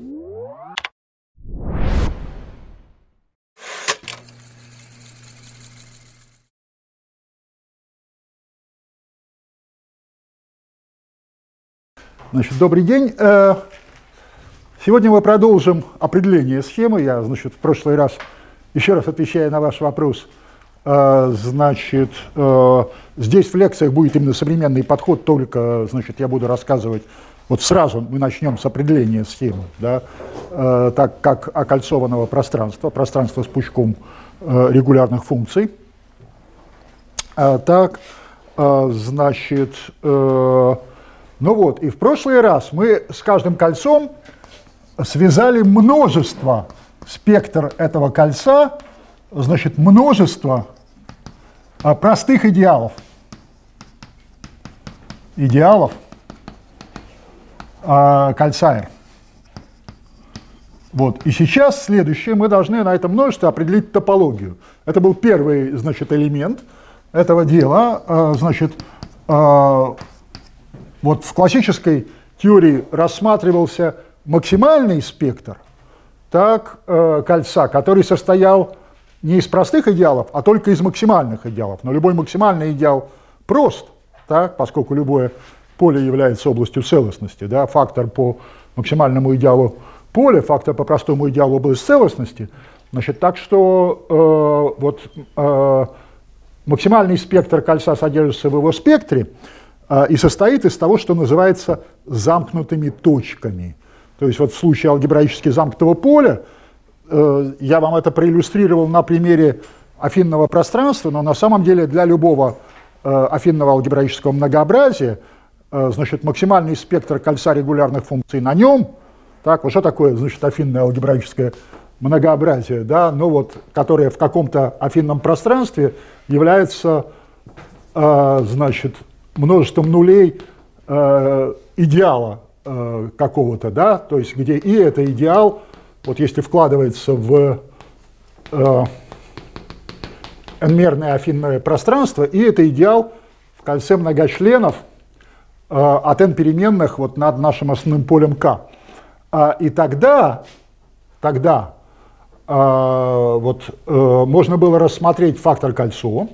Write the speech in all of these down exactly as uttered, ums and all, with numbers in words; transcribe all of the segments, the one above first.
Значит, добрый день. Сегодня мы продолжим определение схемы. Я, значит, в прошлый раз, еще раз отвечая на ваш вопрос, значит, здесь в лекциях будет именно современный подход, только, значит, я буду рассказывать, вот сразу мы начнем с определения схемы, да, так как окольцованного пространства, пространства с пучком регулярных функций. Так, значит, ну вот, и в прошлый раз мы с каждым кольцом связали множество, спектр этого кольца, значит, множество простых идеалов. Идеалов кольца R. Вот, и сейчас следующее, мы должны на этом множестве определить топологию. Это был первый, значит, элемент этого дела, значит, вот в классической теории рассматривался максимальный спектр так, э, кольца, который состоял не из простых идеалов, а только из максимальных идеалов. Но любой максимальный идеал прост, так, поскольку любое поле является областью целостности. Да, фактор по максимальному идеалу поля, фактор по простому идеалу области целостности. Значит, так что э, вот, э, максимальный спектр кольца содержится в его спектре, и состоит из того, что называется замкнутыми точками. То есть вот в случае алгебраически замкнутого поля, э, я вам это проиллюстрировал на примере афинного пространства, но на самом деле для любого э, афинного алгебраического многообразия, э, значит, максимальный спектр кольца регулярных функций на нем, так, вот что такое, значит, афинное алгебраическое многообразие, да, ну вот, которое в каком-то афинном пространстве является, э, значит, множеством нулей э, идеала э, какого-то, да, то есть где и это идеал, вот если вкладывается в э, n-мерное афинное пространство, и это идеал в кольце многочленов э, от n переменных вот над нашим основным полем k. А, и тогда, тогда э, вот, э, можно было рассмотреть фактор кольцо,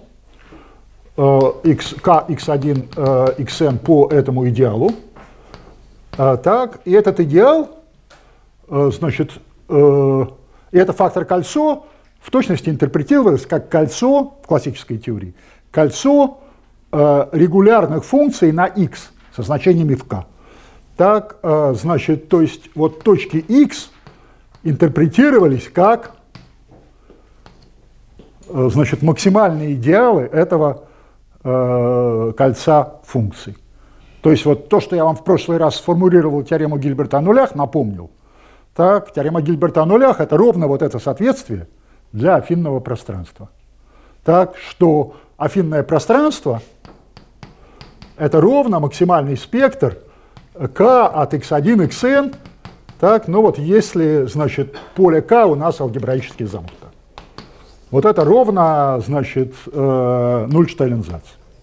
x, k, x1, xn по этому идеалу. Так, и этот идеал, значит, и это фактор кольцо в точности интерпретировалось как кольцо в классической теории, кольцо регулярных функций на x со значениями в k. Так, значит, то есть вот точки x интерпретировались как, значит, максимальные идеалы этого кольца функций. То есть вот то, что я вам в прошлый раз сформулировал теорему Гильберта о нулях, напомнил. Так, теорема Гильберта о нулях – это ровно вот это соответствие для афинного пространства. Так, что афинное пространство – это ровно максимальный спектр k от x1, xn. Так, ну вот если, значит, поле k у нас алгебраически замкнуто. Вот это ровно, значит, нульштейнзац.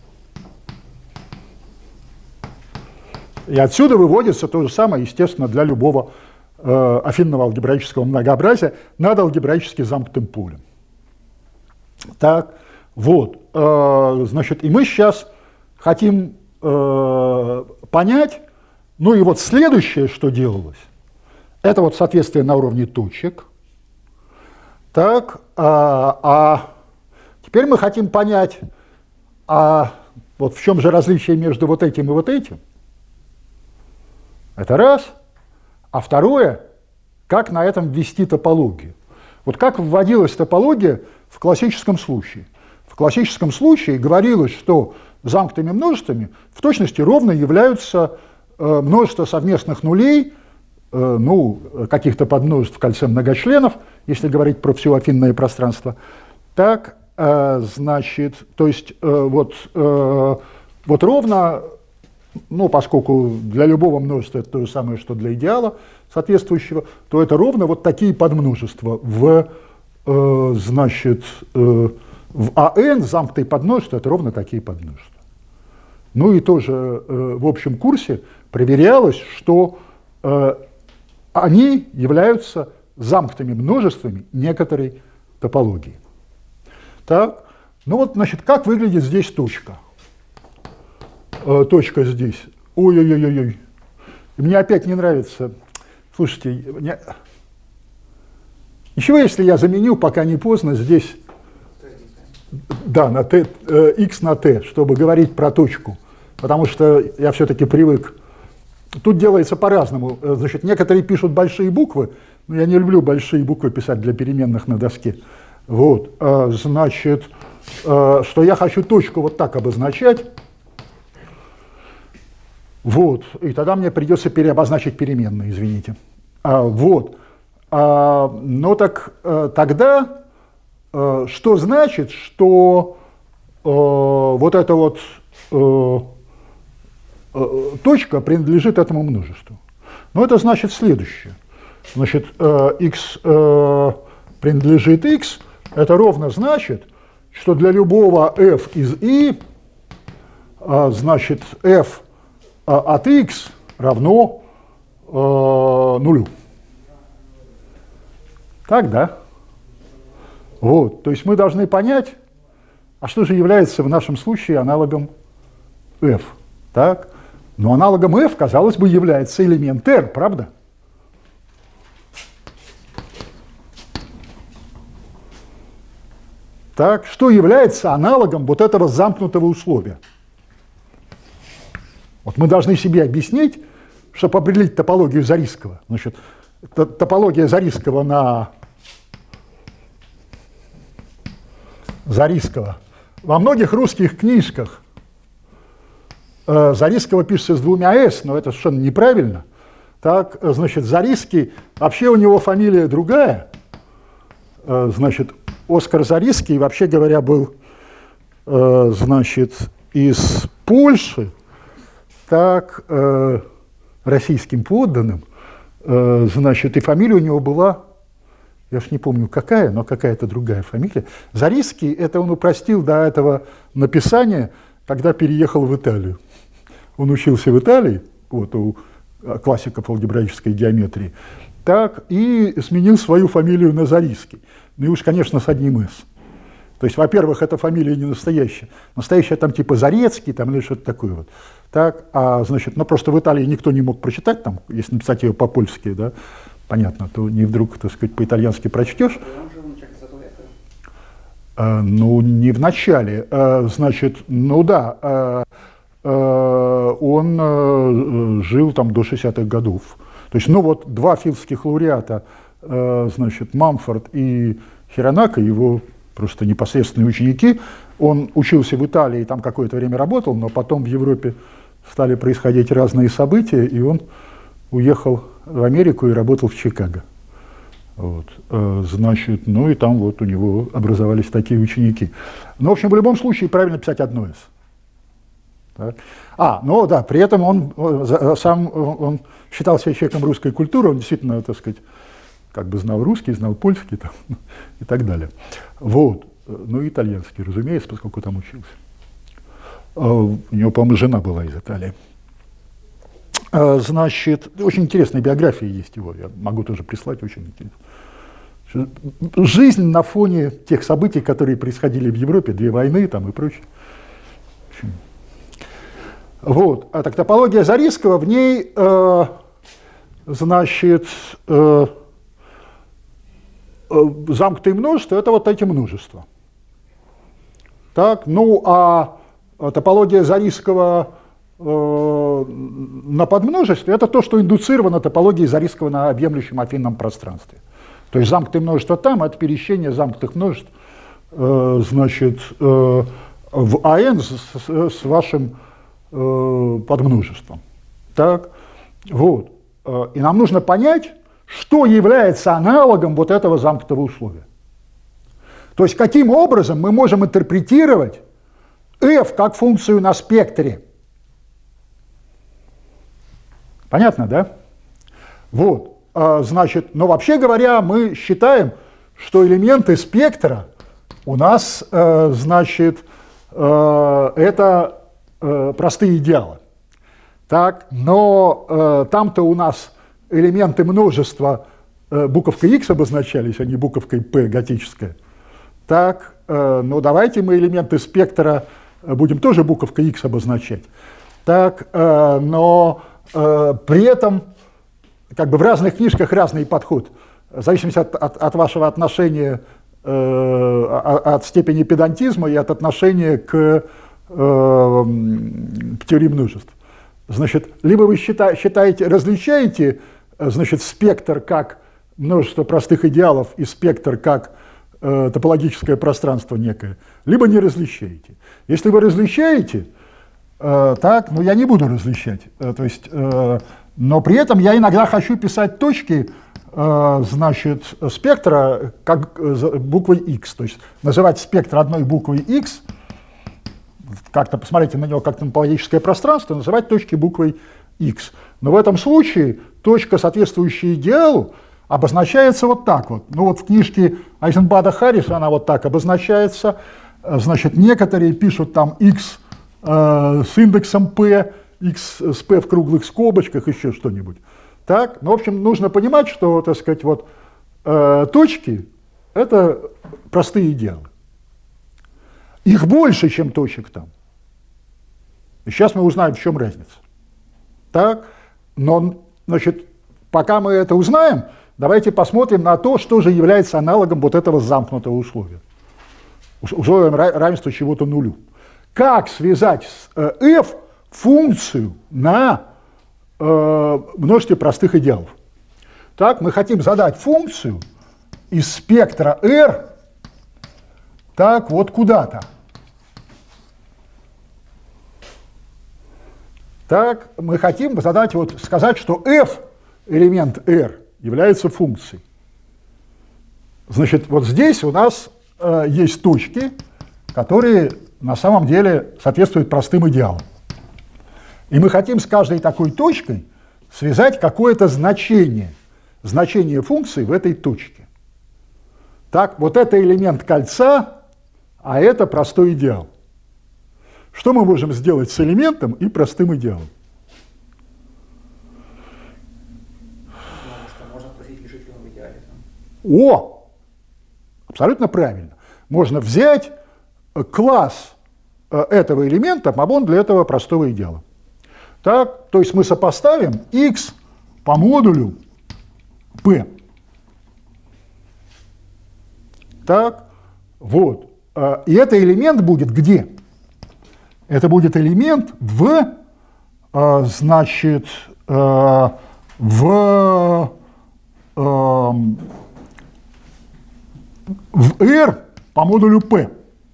И отсюда выводится то же самое, естественно, для любого э, афинного алгебраического многообразия над алгебраически замкнутым полем. Так, вот, э, значит, и мы сейчас хотим э, понять, ну и вот следующее, что делалось, это вот соответствие на уровне точек. Так, а, а теперь мы хотим понять, а вот в чем же различие между вот этим и вот этим. Это раз. А второе, как на этом ввести топологию. Вот как вводилась топология в классическом случае. В классическом случае говорилось, что замкнутыми множествами в точности ровно являются э, множество совместных нулей, э, ну, каких-то подмножеств в кольце многочленов, если говорить про все афинное пространство. Так, э, значит, то есть э, вот, э, вот ровно, ну, поскольку для любого множества это то же самое, что для идеала соответствующего, то это ровно вот такие подмножества в, э, значит, э, в АН замкнутые подмножества, это ровно такие подмножества. Ну и тоже э, в общем курсе проверялось, что э, они являются замкнутыми множествами некоторой топологии. Так, ну вот, значит, как выглядит здесь точка? Э, точка здесь. Ой-ой-ой-ой. Мне опять не нравится. Слушайте, мне... Ничего, если я заменю, пока не поздно, здесь, да, на t, э, x на t, чтобы говорить про точку. Потому что я все-таки привык. Тут делается по-разному. Значит, некоторые пишут большие буквы, но я не люблю большие буквы писать для переменных на доске. Вот, э, значит, э, что я хочу точку вот так обозначать. Вот, и тогда мне придется переобозначить переменные, извините. А, вот, а, ну так а, тогда а, что значит, что а, вот эта вот а, а, точка принадлежит этому множеству? Ну это значит следующее. Значит, а, x а, принадлежит x, это ровно значит, что для любого f из i, а, значит, f от x равно э, нулю. Так, да? Вот, то есть мы должны понять, а что же является в нашем случае аналогом f. Так? Но аналогом f, казалось бы, является элемент r, правда? Так, что является аналогом вот этого замкнутого условия? Вот мы должны себе объяснить, чтобы определить топологию Зарисского. Значит, топология Зарисского на Зарисского. Во многих русских книжках э, Зарисского пишется с двумя «с», но это совершенно неправильно. Так, значит, Зарисский, вообще у него фамилия другая. Э, значит, Оскар Зарисский, вообще говоря, был, э, значит, из Польши, так, э, российским подданным, э, значит, и фамилия у него была, я уж не помню какая, но какая-то другая фамилия. Зарисский, это он упростил до этого написания, когда переехал в Италию. Он учился в Италии, вот, у классиков алгебраической геометрии, так, и сменил свою фамилию на Зарисский. Ну и уж, конечно, с одним «с». То есть, во-первых, эта фамилия не настоящая. Настоящая там типа Зарецкий там, или что-то такое. Вот. Так, а, значит, ну просто в Италии никто не мог прочитать, там, если написать ее по-польски, да, понятно, то не вдруг, так сказать, по-итальянски прочтешь. А, ну, не в начале. А, значит, ну да, а, а, он а, жил там до шестидесятых годов. То есть, ну вот, два филдских лауреата, а, значит, Мамфорд и Хиронако, его просто непосредственные ученики. Он учился в Италии, там какое-то время работал, но потом в Европе стали происходить разные события, и он уехал в Америку и работал в Чикаго. Вот. Значит, ну и там вот у него образовались такие ученики. Но, в общем, в любом случае правильно писать одно «с». Так. А, ну да, при этом он сам он считал себя человеком русской культуры, он действительно, так сказать, как бы знал русский, знал польский там, и так далее. Вот. Ну и итальянский, разумеется, поскольку там учился. У него, по-моему, жена была из Италии. Значит, очень интересная биография есть его, я могу тоже прислать, очень интересно. Жизнь на фоне тех событий, которые происходили в Европе, две войны там и прочее. Вот. А так топология Зарисского, в ней, э, значит, э, замкнутые множества – это вот эти множества. Так, ну а топология Зарисского э, на подмножестве – это то, что индуцировано топологией Зарисского на объемлющем афинном пространстве. То есть замкнутые множества там – это пересечение замкнутых множеств, э, значит, э, в АН с, с, с вашим э, подмножеством. Так, вот. И нам нужно понять, что является аналогом вот этого замкнутого условия. То есть каким образом мы можем интерпретировать f как функцию на спектре. Понятно, да? Вот. Значит, но вообще говоря, мы считаем, что элементы спектра у нас, значит, это простые идеалы. Так, но там-то у нас элементы множества э, буковкой X обозначались, а не буковкой P готическая, так, э, ну давайте мы элементы спектра будем тоже буковкой X обозначать. Так, э, но э, при этом как бы в разных книжках разный подход, в зависимости от, от, от вашего отношения, э, от степени педантизма и от отношения к, э, к теории множеств. Значит, либо вы считаете, считаете, различаете, значит, спектр как множество простых идеалов и спектр как э, топологическое пространство некое, либо не различаете. Если вы различаете, э, так, ну я не буду различать, э, то есть, э, но при этом я иногда хочу писать точки, э, значит, спектра как буквой X, то есть называть спектр одной буквой X, как-то посмотрите на него как на топологическое пространство, называть точки буквой X. Но в этом случае точка, соответствующая идеалу, обозначается вот так вот. Ну вот в книжке Айзенбада-Харриса она вот так обозначается. Значит, некоторые пишут там X э, с индексом P, X с P в круглых скобочках, еще что-нибудь. Так, ну, в общем, нужно понимать, что, так сказать, вот э, точки — это простые идеалы. Их больше, чем точек там. И сейчас мы узнаем, в чем разница. Так, но, значит, пока мы это узнаем, давайте посмотрим на то, что же является аналогом вот этого замкнутого условия. Условием равенства чего-то нулю. Как связать с э, f функцию на э, множестве простых идеалов? Так, мы хотим задать функцию из спектра R так вот куда-то. Так, мы хотим задать, вот, сказать, что f, элемент R, является функцией. Значит, вот здесь у нас э, есть точки, которые на самом деле соответствуют простым идеалам. И мы хотим с каждой такой точкой связать какое-то значение, значение функции в этой точке. Так, вот это элемент кольца, а это простой идеал. Что мы можем сделать с элементом и простым идеалом? Можно спросить, лежит ли он в идеале. О! Абсолютно правильно. Можно взять класс этого элемента, мабон для этого простого идеала. Так, то есть мы сопоставим x по модулю p. Так, вот. И этот элемент будет где? Это будет элемент в, значит, в, в R по модулю P.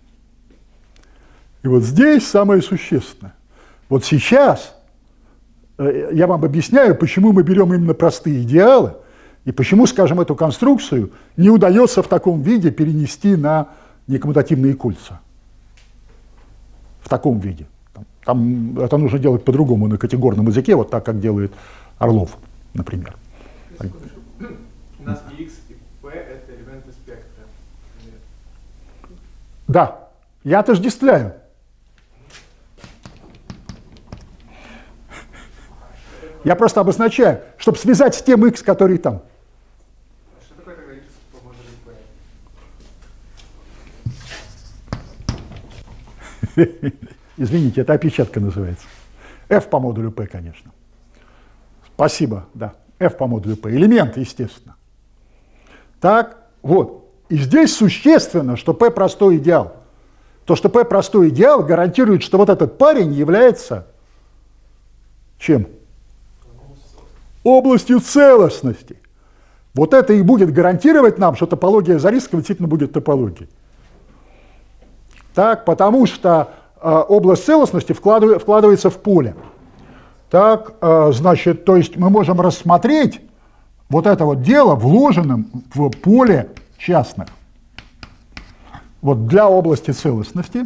И вот здесь самое существенное. Вот сейчас я вам объясняю, почему мы берем именно простые идеалы, и почему, скажем, эту конструкцию не удается в таком виде перенести на некоммутативные кольца. В таком виде. Там, там это нужно делать по-другому на категорном языке, вот так, как делает Орлов, например. У нас и X, и P — это элементы спектра. Да, я отождествляю. Я просто обозначаю, чтобы связать с тем X, который там. Что такое тогда X по модулю P? Извините, это опечатка называется. F по модулю P, конечно. Спасибо, да. F по модулю P. Элемент, естественно. Так, вот. И здесь существенно, что P простой идеал. То, что P простой идеал, гарантирует, что вот этот парень является чем? Областью целостности. Вот это и будет гарантировать нам, что топология Зariskого действительно будет топологией. Так, потому что э, область целостности вкладыв, вкладывается в поле. Так, э, значит, то есть мы можем рассмотреть вот это вот дело вложенным в поле частных. Вот для области целостности,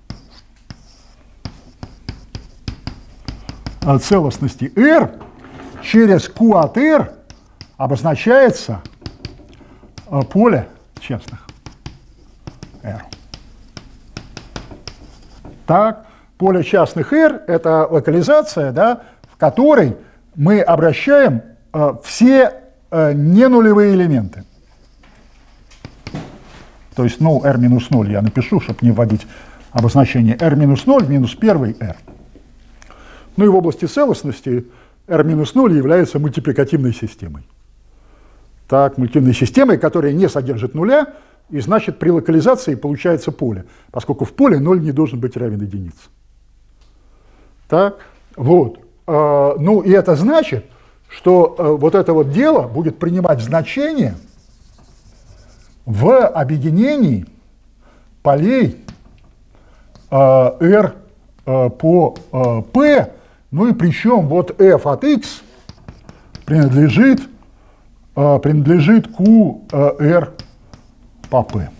э, целостности R через Q от R обозначается э, поле частных R. Так, поле частных R — это локализация, да, в которой мы обращаем э, все э, ненулевые элементы. То есть, ну, r минус ноль я напишу, чтобы не вводить обозначение r минус ноль минус один r. Ну и в области целостности r минус ноль является мультипликативной системой. Так, мультипликативной системой, которая не содержит нуля, и значит при локализации получается поле, поскольку в поле ноль не должен быть равен единице. Так, вот. Ну и это значит, что вот это вот дело будет принимать значение в объединении полей R по P, ну и причем вот f от x принадлежит, принадлежит q r по P.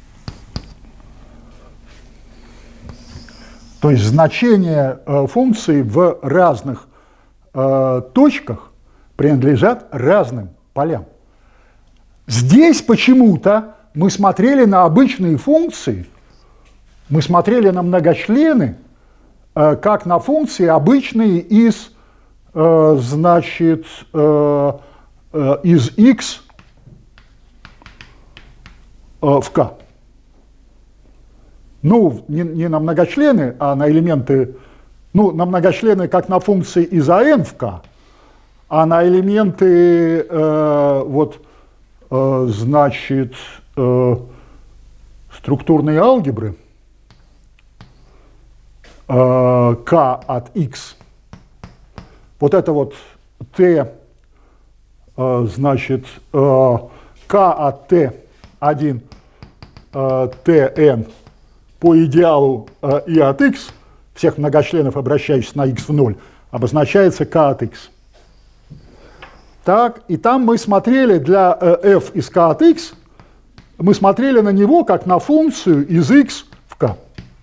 То есть значения функции в разных точках принадлежат разным полям. Здесь почему-то мы смотрели на обычные функции, мы смотрели на многочлены, как на функции обычные из, значит, из x в k. Ну, не, не на многочлены, а на элементы, ну, на многочлены как на функции из ан в k, а на элементы, э, вот, э, значит, э, структурной алгебры э, k от x. Вот это вот t, э, значит, э, k от t один, э, tn по идеалу э, и от x, всех многочленов, обращающихся на x в ноль, обозначается k от x. Так, и там мы смотрели для э, f из k от x, мы смотрели на него как на функцию из x в k.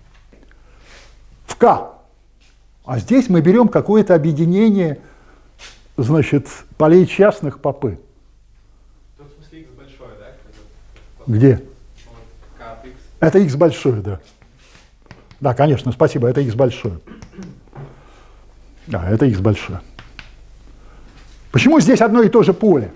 В k. А здесь мы берем какое-то объединение, значит, полей частных по p. Тут в смысле x большое, да? Где? K от x. Это x большое, да. Да, конечно, спасибо, это x большое. Да, это x большое. Почему здесь одно и то же поле?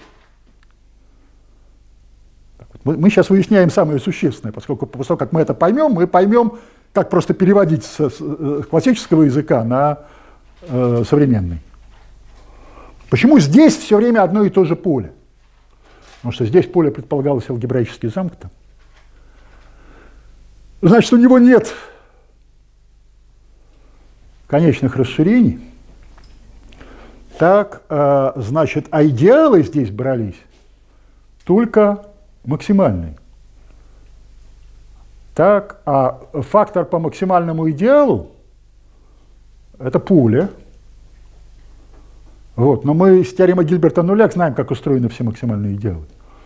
Мы сейчас выясняем самое существенное, поскольку после того, как мы это поймем, мы поймем, как просто переводить с классического языка на э, современный. Почему здесь все время одно и то же поле? Потому что здесь поле предполагалось алгебраически замкнутым. Значит, у него нет конечных расширений. Так, э, значит, а идеалы здесь брались только максимальные. Так, а фактор по максимальному идеалу – это поле. Вот, но мы с теоремой Гильберта-Нуляк знаем, как устроены все максимальные идеалы.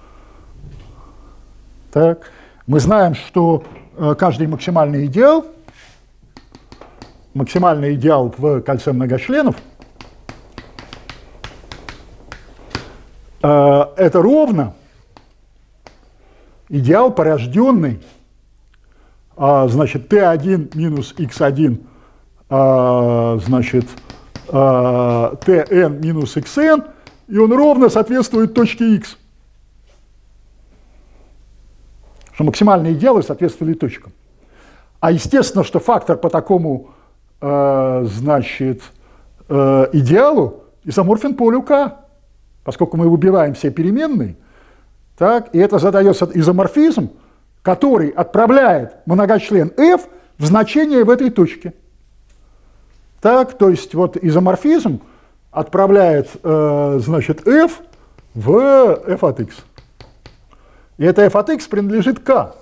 Так, мы знаем, что э, каждый максимальный идеал, максимальный идеал в кольце многочленов, э, это ровно идеал, порожденный, э, значит, t один минус x один, э, значит, э, tn минус xn, и он ровно соответствует точке x. Что максимальные идеалы соответствовали точкам. А естественно, что фактор по такому, э, значит, э, идеалу изоморфен полю k, поскольку мы выбиваем все переменные, так, и это задается изоморфизм, который отправляет многочлен f в значение в этой точке. Так, то есть вот изоморфизм отправляет, э, значит, f в f от x. И это f от x принадлежит k.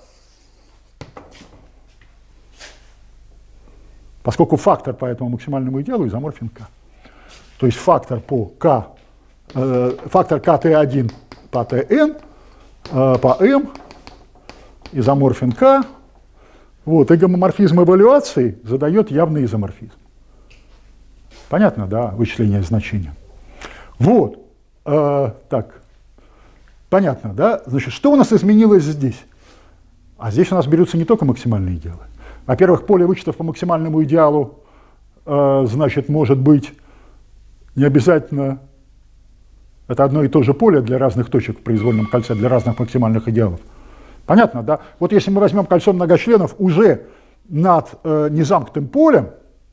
Поскольку фактор по этому максимальному идеалу изоморфен k. То есть фактор по k, э, фактор k t один по tn, э, по m, изоморфен k. Вот, и гомоморфизм эвалюации задает явный изоморфизм. Понятно, да, вычисление значения. Вот, э, так. Понятно, да? Значит, что у нас изменилось здесь? А здесь у нас берутся не только максимальные идеалы. Во-первых, поле вычетов по максимальному идеалу, э, значит, может быть не обязательно Это одно и то же поле для разных точек в произвольном кольце, для разных максимальных идеалов. Понятно, да? Вот если мы возьмем кольцо многочленов уже над э, незамкнутым полем,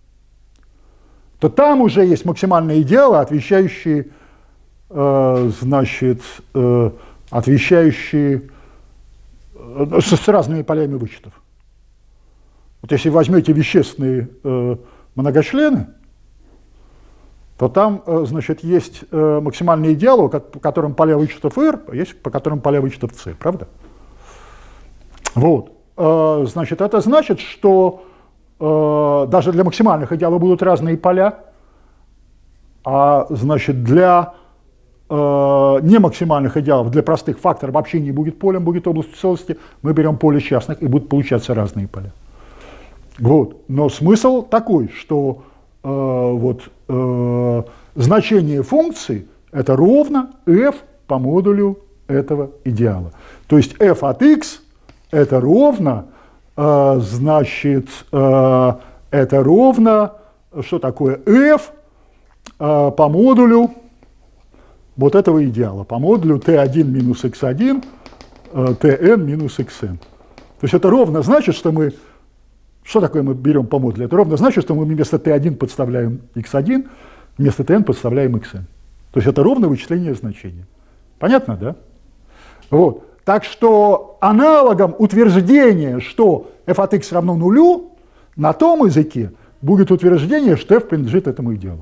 то там уже есть максимальные идеалы, отвечающие, э, значит, э, отвечающие э, с, с разными полями вычетов. Вот если возьмете вещественные э, многочлены, то там, э, значит, есть э, максимальные идеалы, по которым поля вычетов R, а есть по которым поля вычетов C, правда? Вот. Э, значит, это значит, что э, даже для максимальных идеалов будут разные поля, а, значит, для э, немаксимальных идеалов, для простых факторов вообще не будет полем, будет областью целости. Мы берем поле частных, и будут получаться разные поля. Вот. Но смысл такой, что э, вот, э, значение функции – это ровно f по модулю этого идеала. То есть f от x – это ровно, э, значит, э, это ровно, что такое f э, по модулю вот этого идеала, по модулю t один минус x один, э, tn минус xn. То есть это ровно значит, что мы… Что такое мы берем по модулю? Это ровно значит, что мы вместо t один подставляем x один, вместо tn подставляем xn. То есть это ровно вычисление значения. Понятно, да? Вот. Так что аналогом утверждения, что f от x равно нулю, на том языке будет утверждение, что f принадлежит этому идеалу.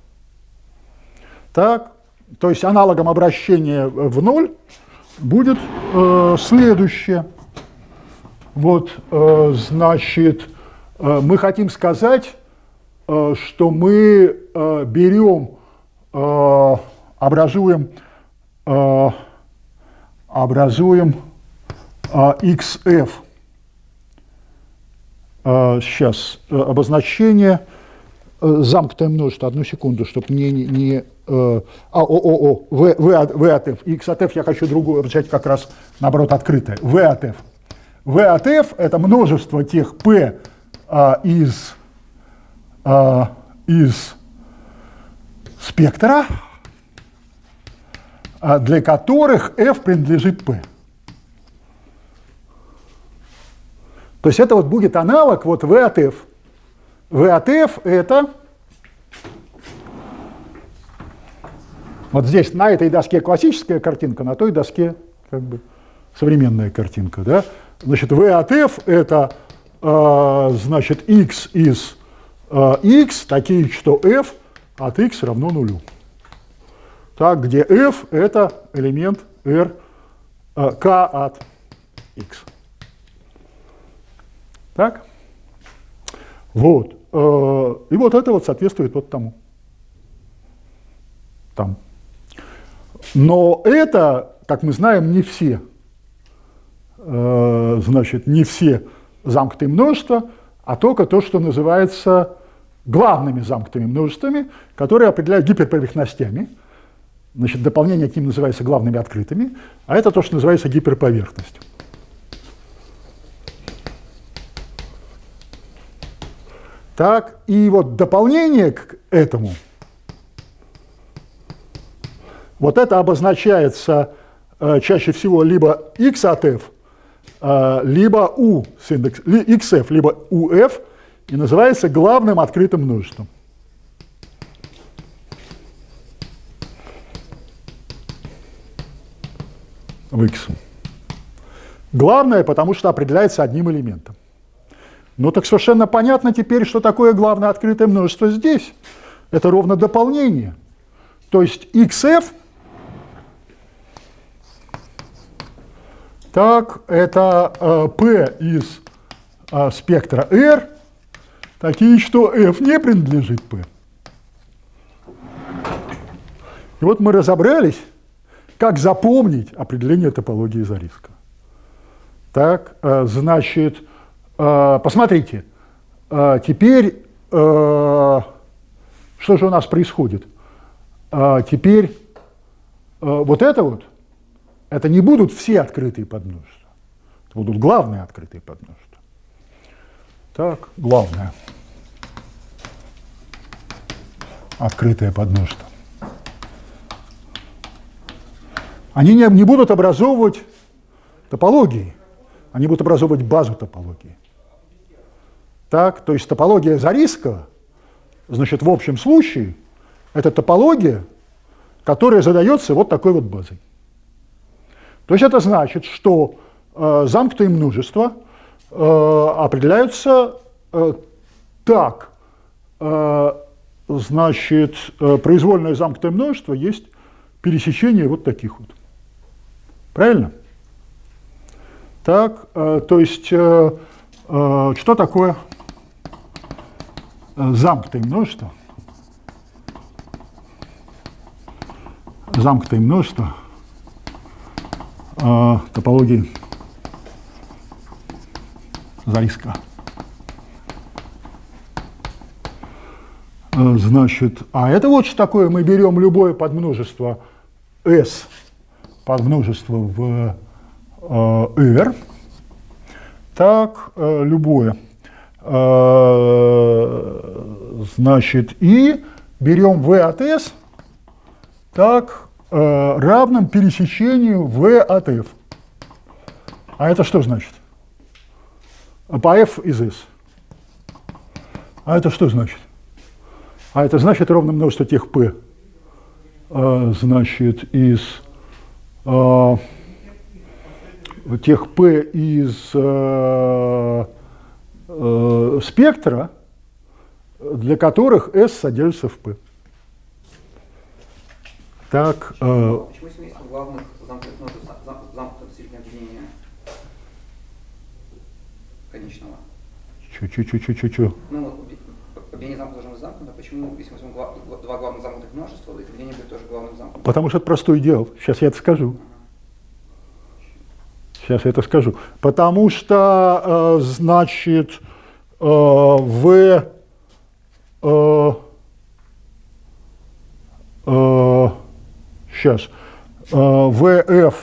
Так, то есть аналогом обращения в ноль будет э, следующее. Вот, э, значит, э, мы хотим сказать, э, что мы э, берем, э, образуем, э, образуем э, xf, э, сейчас, э, обозначение, э, замкнутое множество, одну секунду, чтобы мне не… не э, а, о, о, о, v, v, от, v от f, x от f я хочу другую взять как раз, наоборот, открытое, v от f. V от f – это множество тех p а, из, а, из спектра, а, для которых f принадлежит p. То есть это вот будет аналог вот v от f. V от f – это вот здесь на этой доске классическая картинка, на той доске как бы современная картинка, да? Значит, v от f – это, э, значит, x из э, x, такие, что f от x равно нулю. Так, где f – это элемент r, э, k от x. Так? Вот. Э, и вот это вот соответствует вот тому. Там. Но это, как мы знаем, не все. Значит, не все замкнутые множества, а только то, что называется главными замкнутыми множествами, которые определяют гиперповерхностями. Значит, дополнение к ним называется главными открытыми, а это то, что называется гиперповерхностью. Так, и вот дополнение к этому, вот это обозначается э, чаще всего либо x от f, либо u с индекс, xf, либо uf, и называется главным открытым множеством. В x. Главное, потому что определяется одним элементом. Ну так совершенно понятно теперь, что такое главное открытое множество здесь. Это ровно дополнение. То есть xf, так, это э, p из э, спектра R, такие, что f не принадлежит p. И вот мы разобрались, как запомнить определение топологии Зariska. Так, э, значит, э, посмотрите, э, теперь, э, что же у нас происходит? Э, теперь э, вот это вот, это не будут все открытые подмножества. Это будут главные открытые подмножества. Так, главное. Открытое подмножество. они не, не будут образовывать топологии, они будут образовывать базу топологии. Так, то есть топология Зарийского, значит, в общем случае, это топология, которая задается вот такой вот базой. То есть это значит, что э, замкнутые множества э, определяются э, так, э, значит, э, произвольное замкнутое множество есть пересечение вот таких вот. Правильно? Так, э, то есть, э, э, что такое э, замкнутое множество? Замкнутое множество э, топологии Зарийского. Э, значит, а это вот что такое, мы берем любое подмножество S, подмножество в э, R, так, э, любое, э, значит, и берем V от S, так, э, равным пересечению V от F. А это что значит? По F из S. А это что значит? А это значит ровно множество тех P, э, значит, из э, тех P из э, э, спектра, для которых S содержится в P. Так, э, почему семейство главных замкнутых множеств замкнутых относительно объединения конечного? Чу-чу-чу-чу-чу-чу. Ну вот, объединение замкнутых должно быть замкнуто. Почему, если мы возьмем гла два главных замкнутых множества, это объединение будет тоже главным замкнутым? Потому что это простой идеал. Сейчас я это скажу. Сейчас я это скажу. Потому что, э, значит, э, в... Э, э, сейчас. Э, вэ эф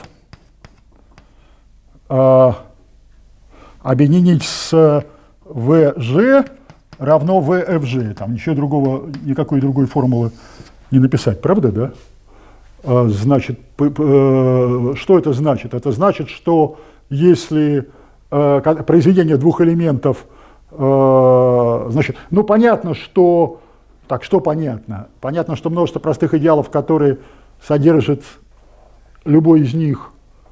э, объединить с вэ жэ равно вэ эф жэ. Там ничего другого, никакой другой формулы не написать. Правда, да? Э, значит, п, п, э, что это значит? Это значит, что если э, произведение двух элементов, э, значит, ну понятно, что... Так, что понятно? Понятно, что множество простых идеалов, которые содержат любой из них,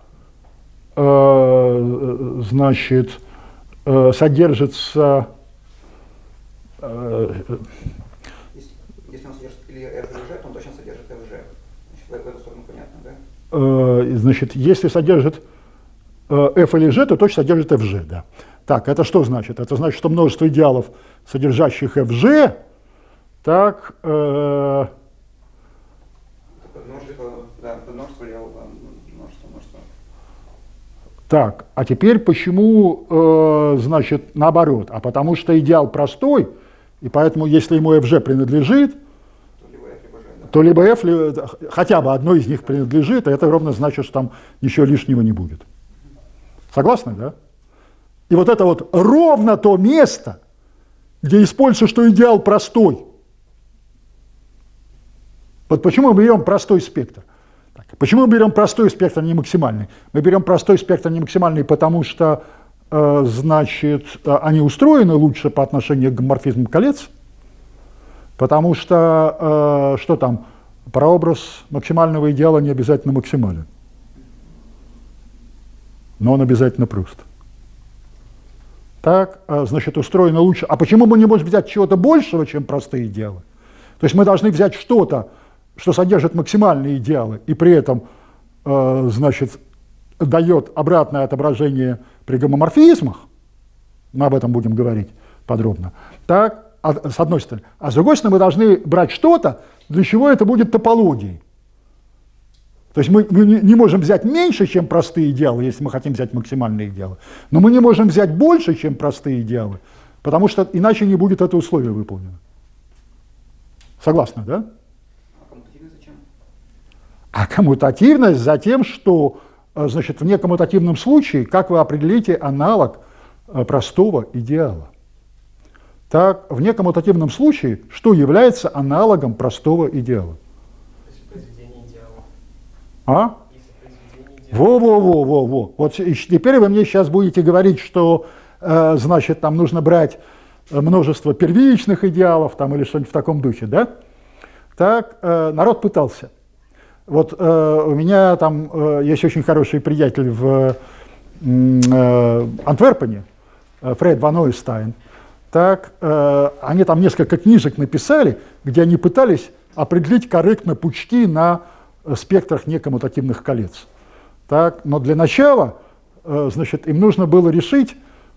э, значит, э, содержится... Э, если, если он содержит или эф или жэ, то он точно содержит эф жэ. Значит, в, в эту сторону понятно, да? Э, значит, если содержит э, f или g, то точно содержит эф жэ, да. Так, это что значит? Это значит, что множество идеалов, содержащих эф жэ, так, э, множество, да, множество идеалов, множество, множество. Так, а теперь почему, э, значит, наоборот? А потому что идеал простой, и поэтому, если ему эф жэ принадлежит, то либо f, либо, хотя бы одно из них принадлежит, а это ровно значит, что там ничего лишнего не будет. Согласны, да? И вот это вот ровно то место, где используется, что идеал простой. Вот почему мы берем простой спектр? Так, почему мы берем простой спектр, а не максимальный? Мы берем простой спектр, а не максимальный, потому что, э, значит, они устроены лучше по отношению к гомоморфизму колец, потому что, э, что там, прообраз максимального идеала не обязательно максимален, но он обязательно прост. Так, э, значит, устроено лучше. А почему мы не можем взять чего-то большего, чем простые идеалы? То есть мы должны взять что-то, что содержит максимальные идеалы, и при этом, э, значит, дает обратное отображение при гомоморфизмах, мы об этом будем говорить подробно, так, а, с одной стороны. А с другой стороны, мы должны брать что-то, для чего это будет топологией. То есть мы, мы не можем взять меньше, чем простые идеалы, если мы хотим взять максимальные идеалы, но мы не можем взять больше, чем простые идеалы, потому что иначе не будет это условие выполнено. Согласны, да? А коммутативность за тем, что, значит, в некоммутативном случае, как вы определите аналог простого идеала? Так, в некоммутативном случае, что является аналогом простого идеала? Если произведение идеала. А? Если Во-во-во-во-во. Вот теперь вы мне сейчас будете говорить, что, э, значит, там нужно брать множество первичных идеалов там, или что-нибудь в таком духе, да? Так, э, народ пытался. Вот э, у меня там э, есть очень хороший приятель в э, Антверпене, э, Фред ван Ойстайн. Так, э, они там несколько книжек написали, где они пытались определить корректно пучки на спектрах некоммутативных колец. Так, но для начала, э, значит, им нужно было решить,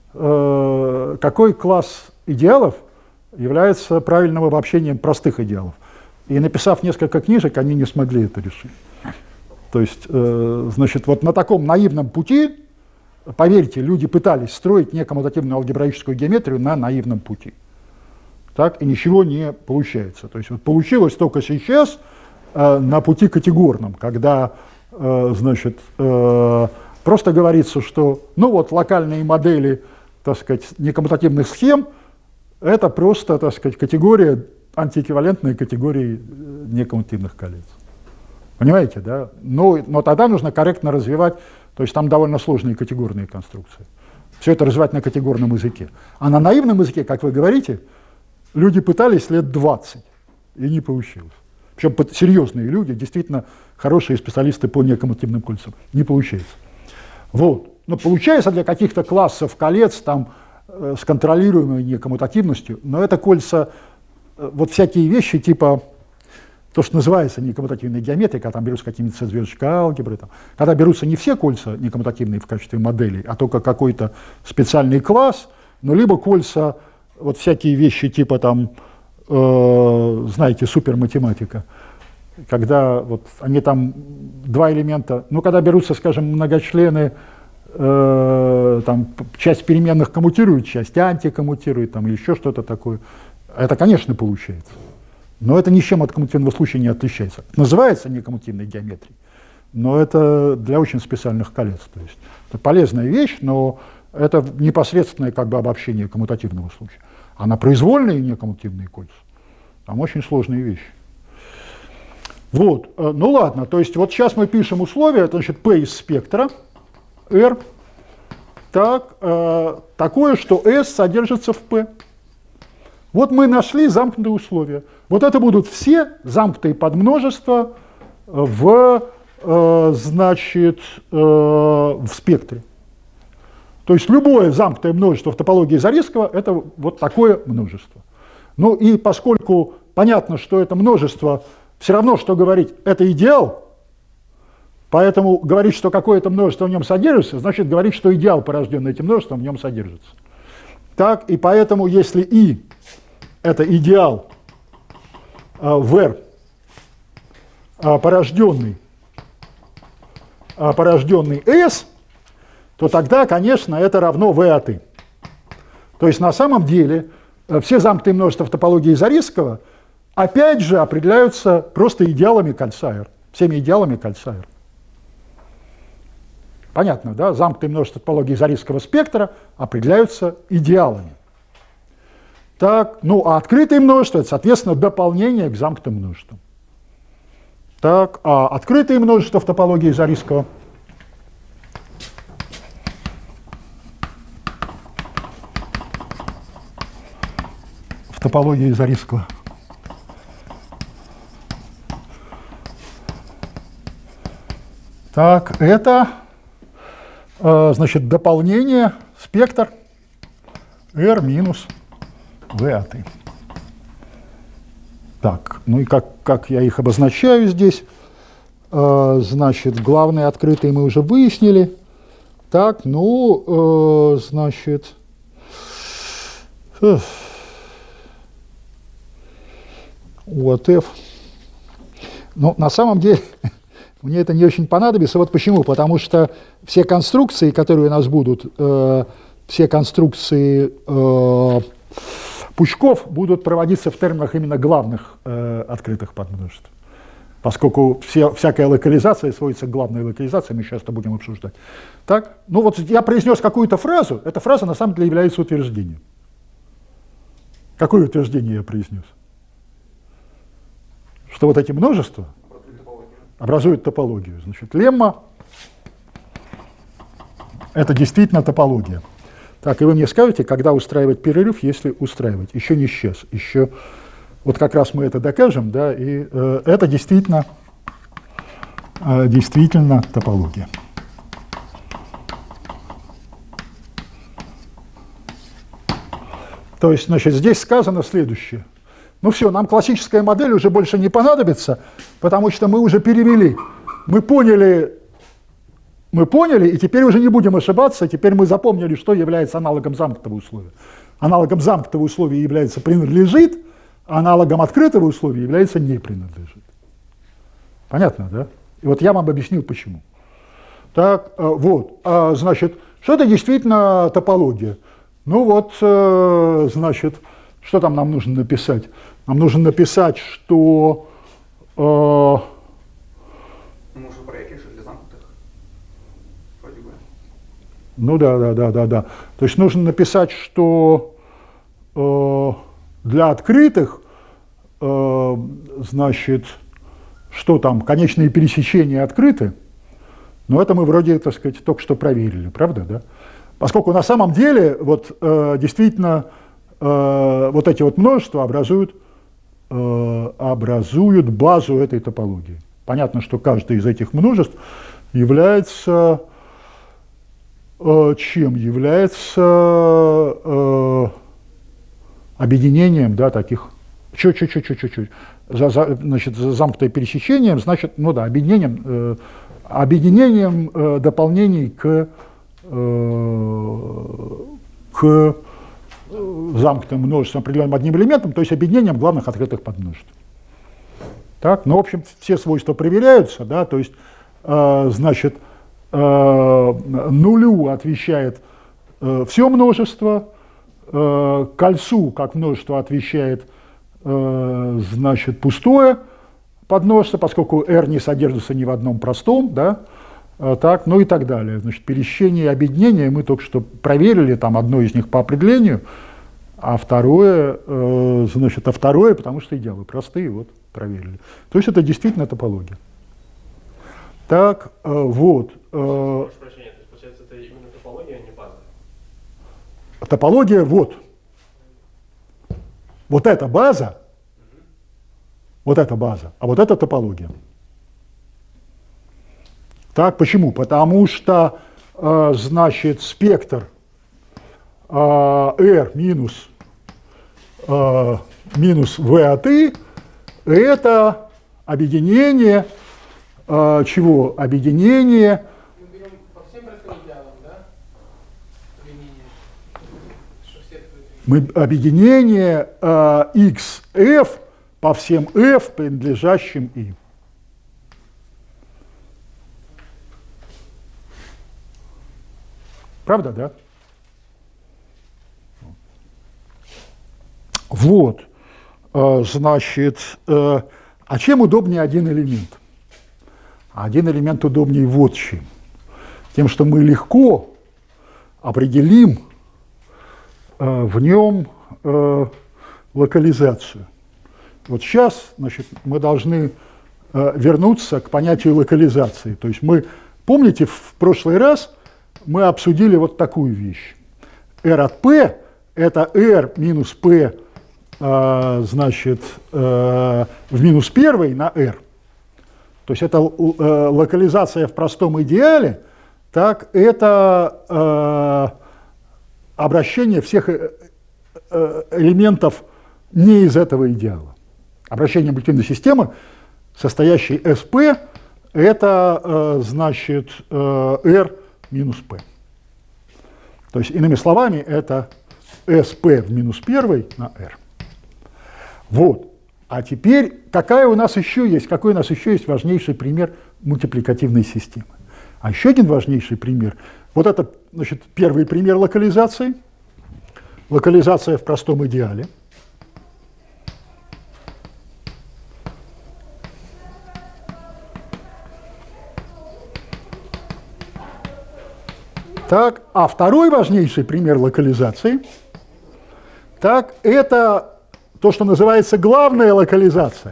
э, какой класс идеалов является правильным обобщением простых идеалов. И написав несколько книжек, они не смогли это решить. То есть, э, значит, вот на таком наивном пути, поверьте, люди пытались строить некоммутативную алгебраическую геометрию на наивном пути. Так, и ничего не получается. То есть вот получилось только сейчас э, на пути категорном, когда, э, значит, э, просто говорится, что, ну вот, локальные модели, так сказать, некоммутативных схем, это просто, так сказать, категория, антиэквивалентные категории некоммутативных колец. Понимаете, да? Но, но тогда нужно корректно развивать, то есть там довольно сложные категорные конструкции. Все это развивать на категорном языке. А на наивном языке, как вы говорите, люди пытались лет двадцать, и не получилось. Причем серьезные люди, действительно хорошие специалисты по некоммутативным кольцам. Не получается. Вот. Но получается для каких-то классов колец там, э, с контролируемой некоммутативностью, но это кольца, э, вот всякие вещи типа то, что называется некоммутативной геометрией, когда там берутся какие-нибудь созвездочные алгебры, там, когда берутся не все кольца некоммутативные в качестве моделей, а только какой-то специальный класс, но либо кольца, вот всякие вещи типа там, э, знаете, суперматематика, когда вот они там два элемента, ну когда берутся, скажем, многочлены, э, там часть переменных коммутирует, часть антикоммутирует, там или еще что-то такое, это, конечно, получается. Но это ничем от коммутативного случая не отличается. Называется некоммутативной геометрией, но это для очень специальных колец. То есть это полезная вещь, но это непосредственное как бы обобщение коммутативного случая. А на произвольные некоммутативные кольца там очень сложные вещи. Вот, ну ладно, то есть вот сейчас мы пишем условия, это значит P из спектра R, так, э, такое, что S содержится в P. Вот мы нашли замкнутые условия. Вот это будут все замкнутые подмножества в, э, значит, э, в спектре. То есть любое замкнутое множество в топологии Зарисского – это вот такое множество. Ну и поскольку понятно, что это множество, все равно, что говорить, это идеал, поэтому говорить, что какое-то множество в нем содержится, значит говорить, что идеал, порожденный этим множеством, в нем содержится. Так, и поэтому, если И – это идеал э, в R, э, порожденный, э, порожденный S, то тогда, конечно, это равно V от I. То есть на самом деле э, все замкнутые множества в топологии Зарисского опять же определяются просто идеалами кольца R, всеми идеалами кольца R. Понятно, да? Замкнутые множества в топологии Зарисского спектра определяются идеалами. Так, ну, а открытые множества – это, соответственно, дополнение к замкнутым множествам. Так, а открытые множества в топологии Зарисского в топологии Зарисского так, это, э, значит, дополнение, спектр R минус V от I. Так, ну и как, как я их обозначаю здесь? Э, значит, главные открытые мы уже выяснили. Так, ну, э, значит... Вот F. Ну, на самом деле, мне это не очень понадобится. Вот почему. Потому что все конструкции, которые у нас будут, э, все конструкции э, пучков будут проводиться в терминах именно главных э, открытых подмножеств. Поскольку все, всякая локализация сводится к главной локализации, мы сейчас это будем обсуждать. Так? Ну вот я произнес какую-то фразу, эта фраза на самом деле является утверждением. Какое утверждение я произнес? Что вот эти множества образуют топологию. Значит, лемма Это действительно топология. Так, и вы мне скажете, когда устраивать перерыв, если устраивать. Еще не сейчас, еще вот как раз мы это докажем, да, и э, это действительно, э, действительно топология. То есть, значит, здесь сказано следующее. Ну все, нам классическая модель уже больше не понадобится, потому что мы уже перевели. Мы поняли, мы поняли, и теперь уже не будем ошибаться, теперь мы запомнили, что является аналогом замкнутого условия. Аналогом замкнутого условия является принадлежит, а аналогом открытого условия является не принадлежит. Понятно, да? И вот я вам объяснил, почему. Так, вот, значит, что это действительно топология? Ну вот, значит, что там нам нужно написать? Нам нужно написать, что... Э, Мы уже проявили, что для замкнутых. Вроде бы. Ну да, да, да, да, да. То есть нужно написать, что э, для открытых, э, значит, что там, конечные пересечения открыты, но это мы вроде, так сказать, только что проверили, правда, да? Поскольку на самом деле вот э, действительно э, вот эти вот множества образуют, э, образуют базу этой топологии. Понятно, что каждое из этих множеств является э, чем? Является э, объединением, да, таких, чуть-чуть-чуть-чуть-чуть, за, за, значит, за замкнутое пересечением, значит, ну да, объединением, э, объединением э, дополнений к к замкнутым множествам определенным одним элементом, то есть объединением главных открытых подмножеств. Так, ну, в общем, все свойства проверяются, да, то есть, э, значит, э, нулю отвечает э, все множество, э, кольцу как множество отвечает, э, значит, пустое подмножество, поскольку R не содержится ни в одном простом, да, так, ну и так далее. Значит, пересечение и объединение мы только что проверили, там одно из них по определению, а второе, э, значит, а второе, потому что идеалы простые, вот, проверили. То есть это действительно топология. Так, э, вот. Э, Прошу прощения, то есть, получается, это именно топология, а не база? Топология, вот. Вот эта база, угу. Вот эта база, а вот это топология. Так, почему? Потому что, э, значит, спектр э, R минус, э, минус V от I – это объединение, э, чего? Объединение… Мы берем по всем простым идеалам, да? Объединение. Что все Мы, объединение э, X F по всем F, принадлежащим I. Правда, да? Вот, значит, а чем удобнее один элемент? Один элемент удобнее вот чем. Тем, что мы легко определим в нем локализацию. Вот сейчас, значит, мы должны вернуться к понятию локализации. То есть мы, помните, в прошлый раз мы обсудили вот такую вещь. R от P – это R минус P, э, значит, э, в минус первой на R. То есть это э, локализация в простом идеале, так, это э, обращение всех э, элементов не из этого идеала. Обращение объективной системы, состоящей эс пи, это, э, значит, э, R минус P. То есть, иными словами, это эс пи в минус первой на R. Вот. А теперь, какая у нас еще есть, какой у нас еще есть важнейший пример мультипликативной системы? А еще один важнейший пример. Вот это, значит, первый пример локализации. Локализация в простом идеале. Так, а второй важнейший пример локализации, так, это то, что называется главная локализация.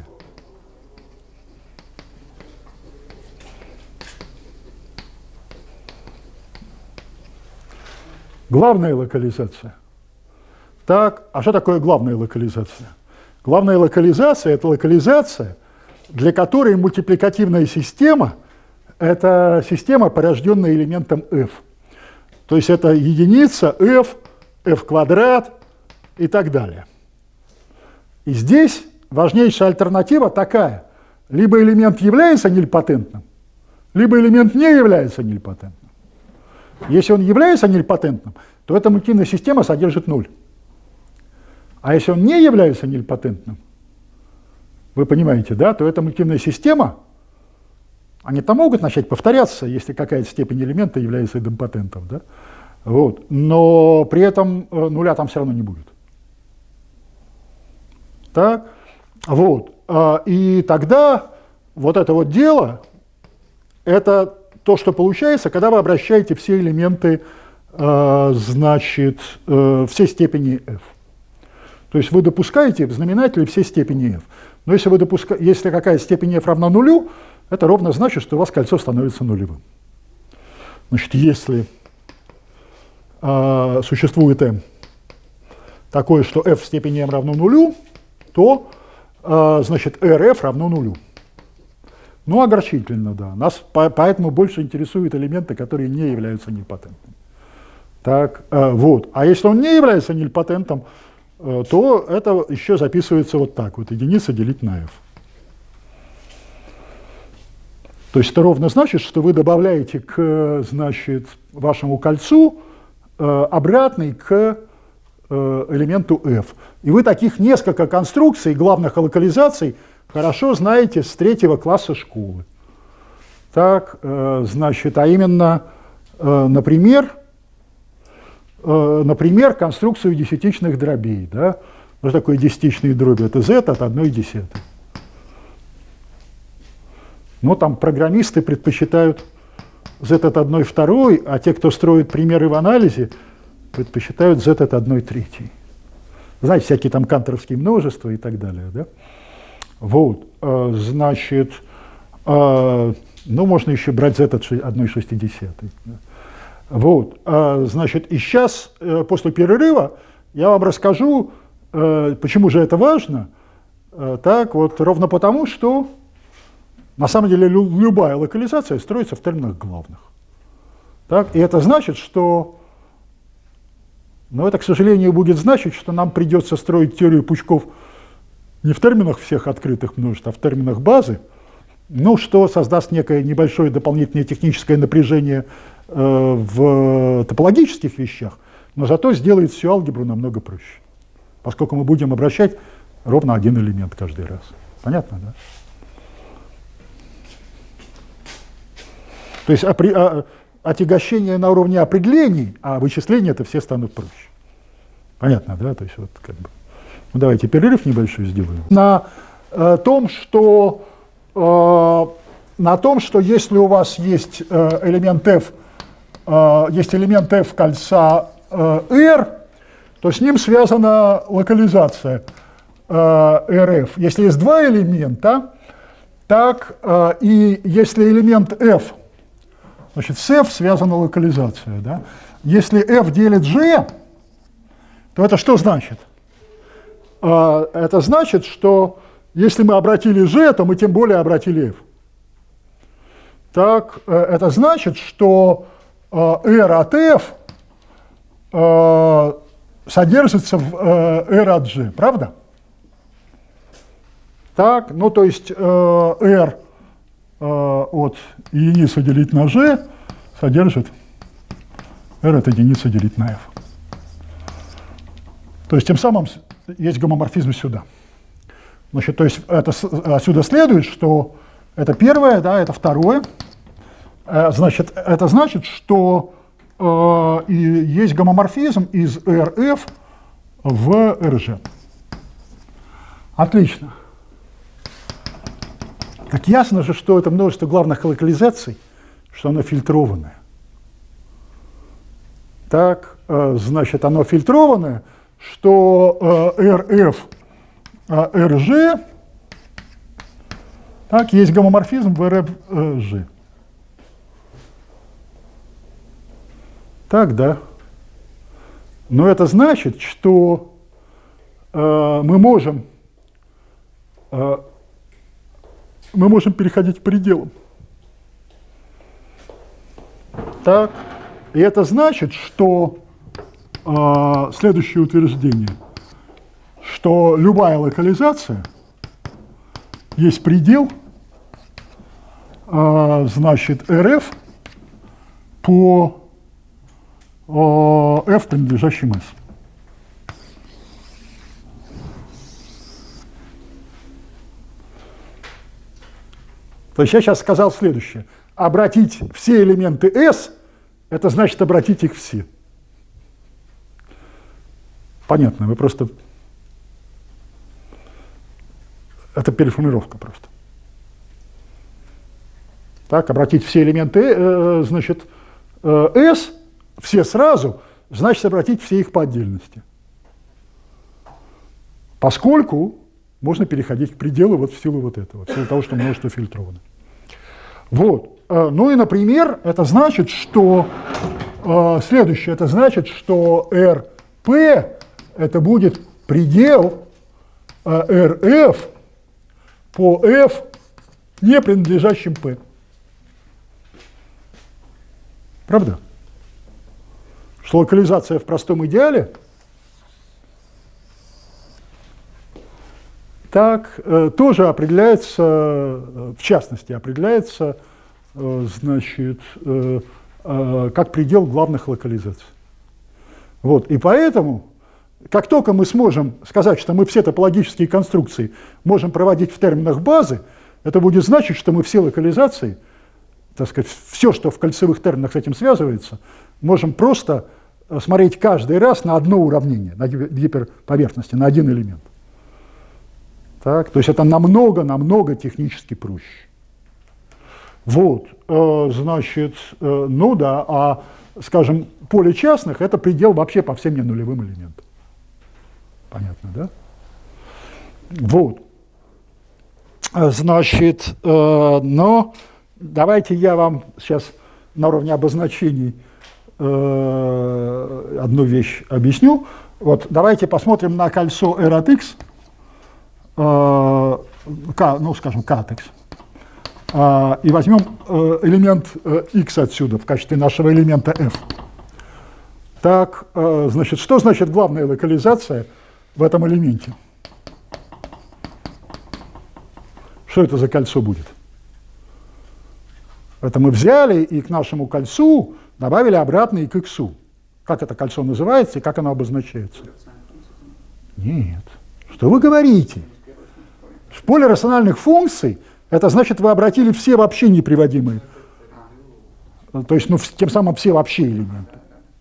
Главная локализация. Так, а что такое главная локализация? Главная локализация – это локализация, для которой мультипликативная система – это система, порожденная элементом f. То есть это единица, f, f квадрат и так далее. И здесь важнейшая альтернатива такая. Либо элемент является нильпотентным, либо элемент не является нильпотентным. Если он является нильпотентным, то эта мультивная система содержит ноль. А если он не является нильпотентным, вы понимаете, да, то эта мультивная система, они-то могут начать повторяться, если какая-то степень элемента является идемпотентом, да? Вот. Но при этом нуля там все равно не будет. Так, вот. И тогда вот это вот дело, это то, что получается, когда вы обращаете все элементы, значит, все степени f. То есть вы допускаете в знаменателе все степени f. Но если, вы допуска... если какая степень f равна нулю, это ровно значит, что у вас кольцо становится нулевым. Значит, если э, существует m такое, что f в степени m равно нулю, то, э, значит, rf равно нулю. Ну, огорчительно, да. Нас по поэтому больше интересуют элементы, которые не являются нильпотентными. Так, э, вот. А если он не является нильпотентом, э, то это еще записывается вот так вот. Единица делить на f. То есть это ровно значит, что вы добавляете к, значит, вашему кольцу э, обратный к э, элементу f. И вы таких несколько конструкций, главных локализаций, хорошо знаете с третьего класса школы. Так, э, значит, а именно, э, например, э, например, конструкцию десятичных дробей. Да? Что такое десятичные дроби? Это z от одной десятой. Но там программисты предпочитают z от одной второй, а те, кто строит примеры в анализе, предпочитают z от одной третьей. Знаете, всякие там канторовские множества и так далее. Да? Вот, значит, ну, можно еще брать z от одной шестидесятой. Вот, значит, и сейчас, после перерыва, я вам расскажу, почему же это важно. Так, вот, ровно потому, что на самом деле любая локализация строится в терминах главных. Так, и это значит, что, но это, к сожалению, будет значить, что нам придется строить теорию пучков не в терминах всех открытых множеств, а в терминах базы, ну, что создаст некое небольшое дополнительное техническое напряжение э, в топологических вещах, но зато сделает всю алгебру намного проще, поскольку мы будем обращать ровно один элемент каждый раз. Понятно, да? То есть опри, а, отягощение на уровне определений, а вычисления это все станут проще. Понятно, да? То есть вот как бы. Ну, давайте перерыв небольшой сделаем. На э, том, что э, на том, что если у вас есть э, элемент f, э, есть элемент f кольца э, R, то с ним связана локализация э, rf. Если есть два элемента, так э, и если элемент f, значит, с f связана локализация. Да? Если f делит g, то это что значит? Это значит, что если мы обратили g, то мы тем более обратили f. Так, это значит, что r от f содержится в r от g, правда? Так, ну то есть r от единицы делить на g содержит r от единицы делить на f. То есть тем самым есть гомоморфизм сюда. Значит, то есть это, отсюда следует, что это первое, да, это второе. Значит, это значит, что э, и есть гомоморфизм из rf в rg. Отлично. Так ясно же, что это множество главных локализаций, что оно фильтрованное. Так, э, значит, оно фильтрованное, что э, rf, э, rg, так, есть гомоморфизм в rg. Так, да. Но это значит, что э, мы можем э, мы можем переходить к пределам. Так. И это значит, что э, следующее утверждение, что любая локализация есть предел, э, значит, эр эф по э, f, принадлежащим S. То есть я сейчас сказал следующее. Обратить все элементы S — это значит обратить их все. Понятно, вы просто... Это переформулировка просто. Так, обратить все элементы, э, значит, э, S, все сразу, значит обратить все их по отдельности. Поскольку можно переходить к пределу вот в силу вот этого, в силу того, что множество фильтровано. Вот. Ну и, например, это значит, что э, следующее, это значит, что эр пи это будет предел э, эр эф по f, не принадлежащим P. Правда? Что локализация в простом идеале так э, тоже определяется, э, в частности, определяется значит, э, э, как предел главных локализаций. Вот. И поэтому, как только мы сможем сказать, что мы все топологические конструкции можем проводить в терминах базы, это будет значить, что мы все локализации, так сказать, все, что в кольцевых терминах с этим связывается, можем просто смотреть каждый раз на одно уравнение, на гиперповерхности, на один элемент. Так? То есть это намного-намного технически проще. Вот, э, значит, э, ну да, а, скажем, поле частных – это предел вообще по всем ненулевым элементам. Понятно, да? Вот. Значит, э, но давайте я вам сейчас на уровне обозначений э, одну вещь объясню. Вот, давайте посмотрим на кольцо R от X, э, K, ну, скажем, K от X. И возьмем элемент x отсюда в качестве нашего элемента f. Так, значит, что значит главная локализация в этом элементе? Что это за кольцо будет? Это мы взяли и к нашему кольцу добавили обратно и к x. Как это кольцо называется и как оно обозначается? Нет. Что вы говорите? В поле рациональных функций это значит, вы обратили все вообще неприводимые. То есть, ну, тем самым все вообще элементы.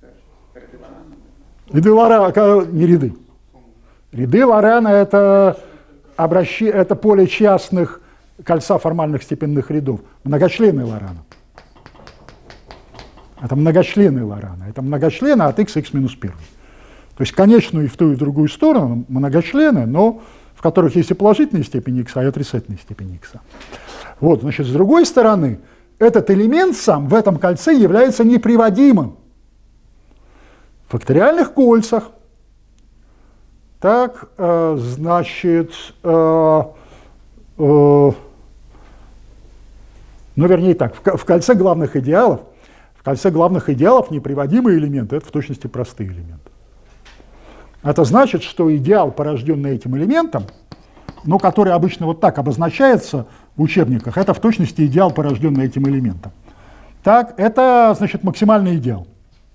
Ряды Лорана, не ряды. Ряды Лорана – это, обращи, это поле частных кольца формальных степенных рядов. Многочленный Лорана. Это многочленный Лорана. Это многочлены от x, x минус один. То есть, конечную и в ту, и в другую сторону многочлены, но в которых есть и положительная степень x, и отрицательная степень x. Вот, значит, с другой стороны, этот элемент сам в этом кольце является неприводимым. В факториальных кольцах, так, э, значит, э, э, ну, вернее так, в, в кольце главных идеалов, в кольце главных идеалов неприводимые элементы – это в точности простые элементы. Это значит, что идеал, порожденный этим элементом, но который обычно вот так обозначается в учебниках, это в точности идеал, порожденный этим элементом. Так, это, значит, максимальный идеал.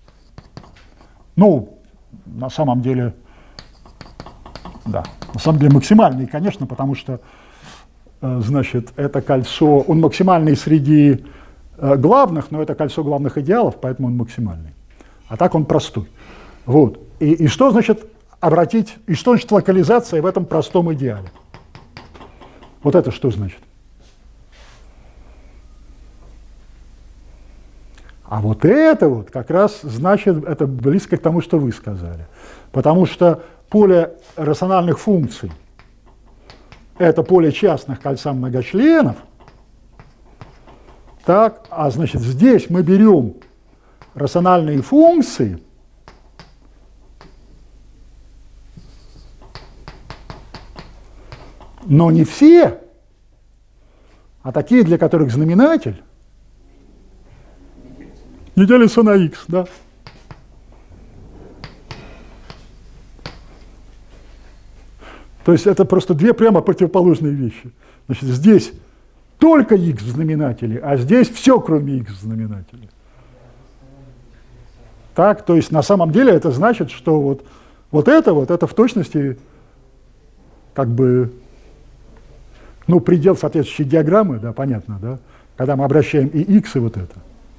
Ну, на самом деле, да, на самом деле максимальный, конечно, потому что, значит, это кольцо, он максимальный среди главных, но это кольцо главных идеалов, поэтому он максимальный. А так он простой. Вот. И, и что значит обратить, и что значит локализация в этом простом идеале? Вот это что значит? А вот это вот как раз значит, это близко к тому, что вы сказали. Потому что поле рациональных функций – это поле частных кольца многочленов. Так, а значит, здесь мы берем рациональные функции, Но не все, а такие, для которых знаменатель не делится на x, да. То есть это просто две прямо противоположные вещи. Значит, здесь только x в знаменателе, а здесь все, кроме x в знаменателе. Так, то есть на самом деле это значит, что вот, вот это вот, это в точности как бы, ну, предел соответствующей диаграммы, да, понятно, да, когда мы обращаем и x, и вот это.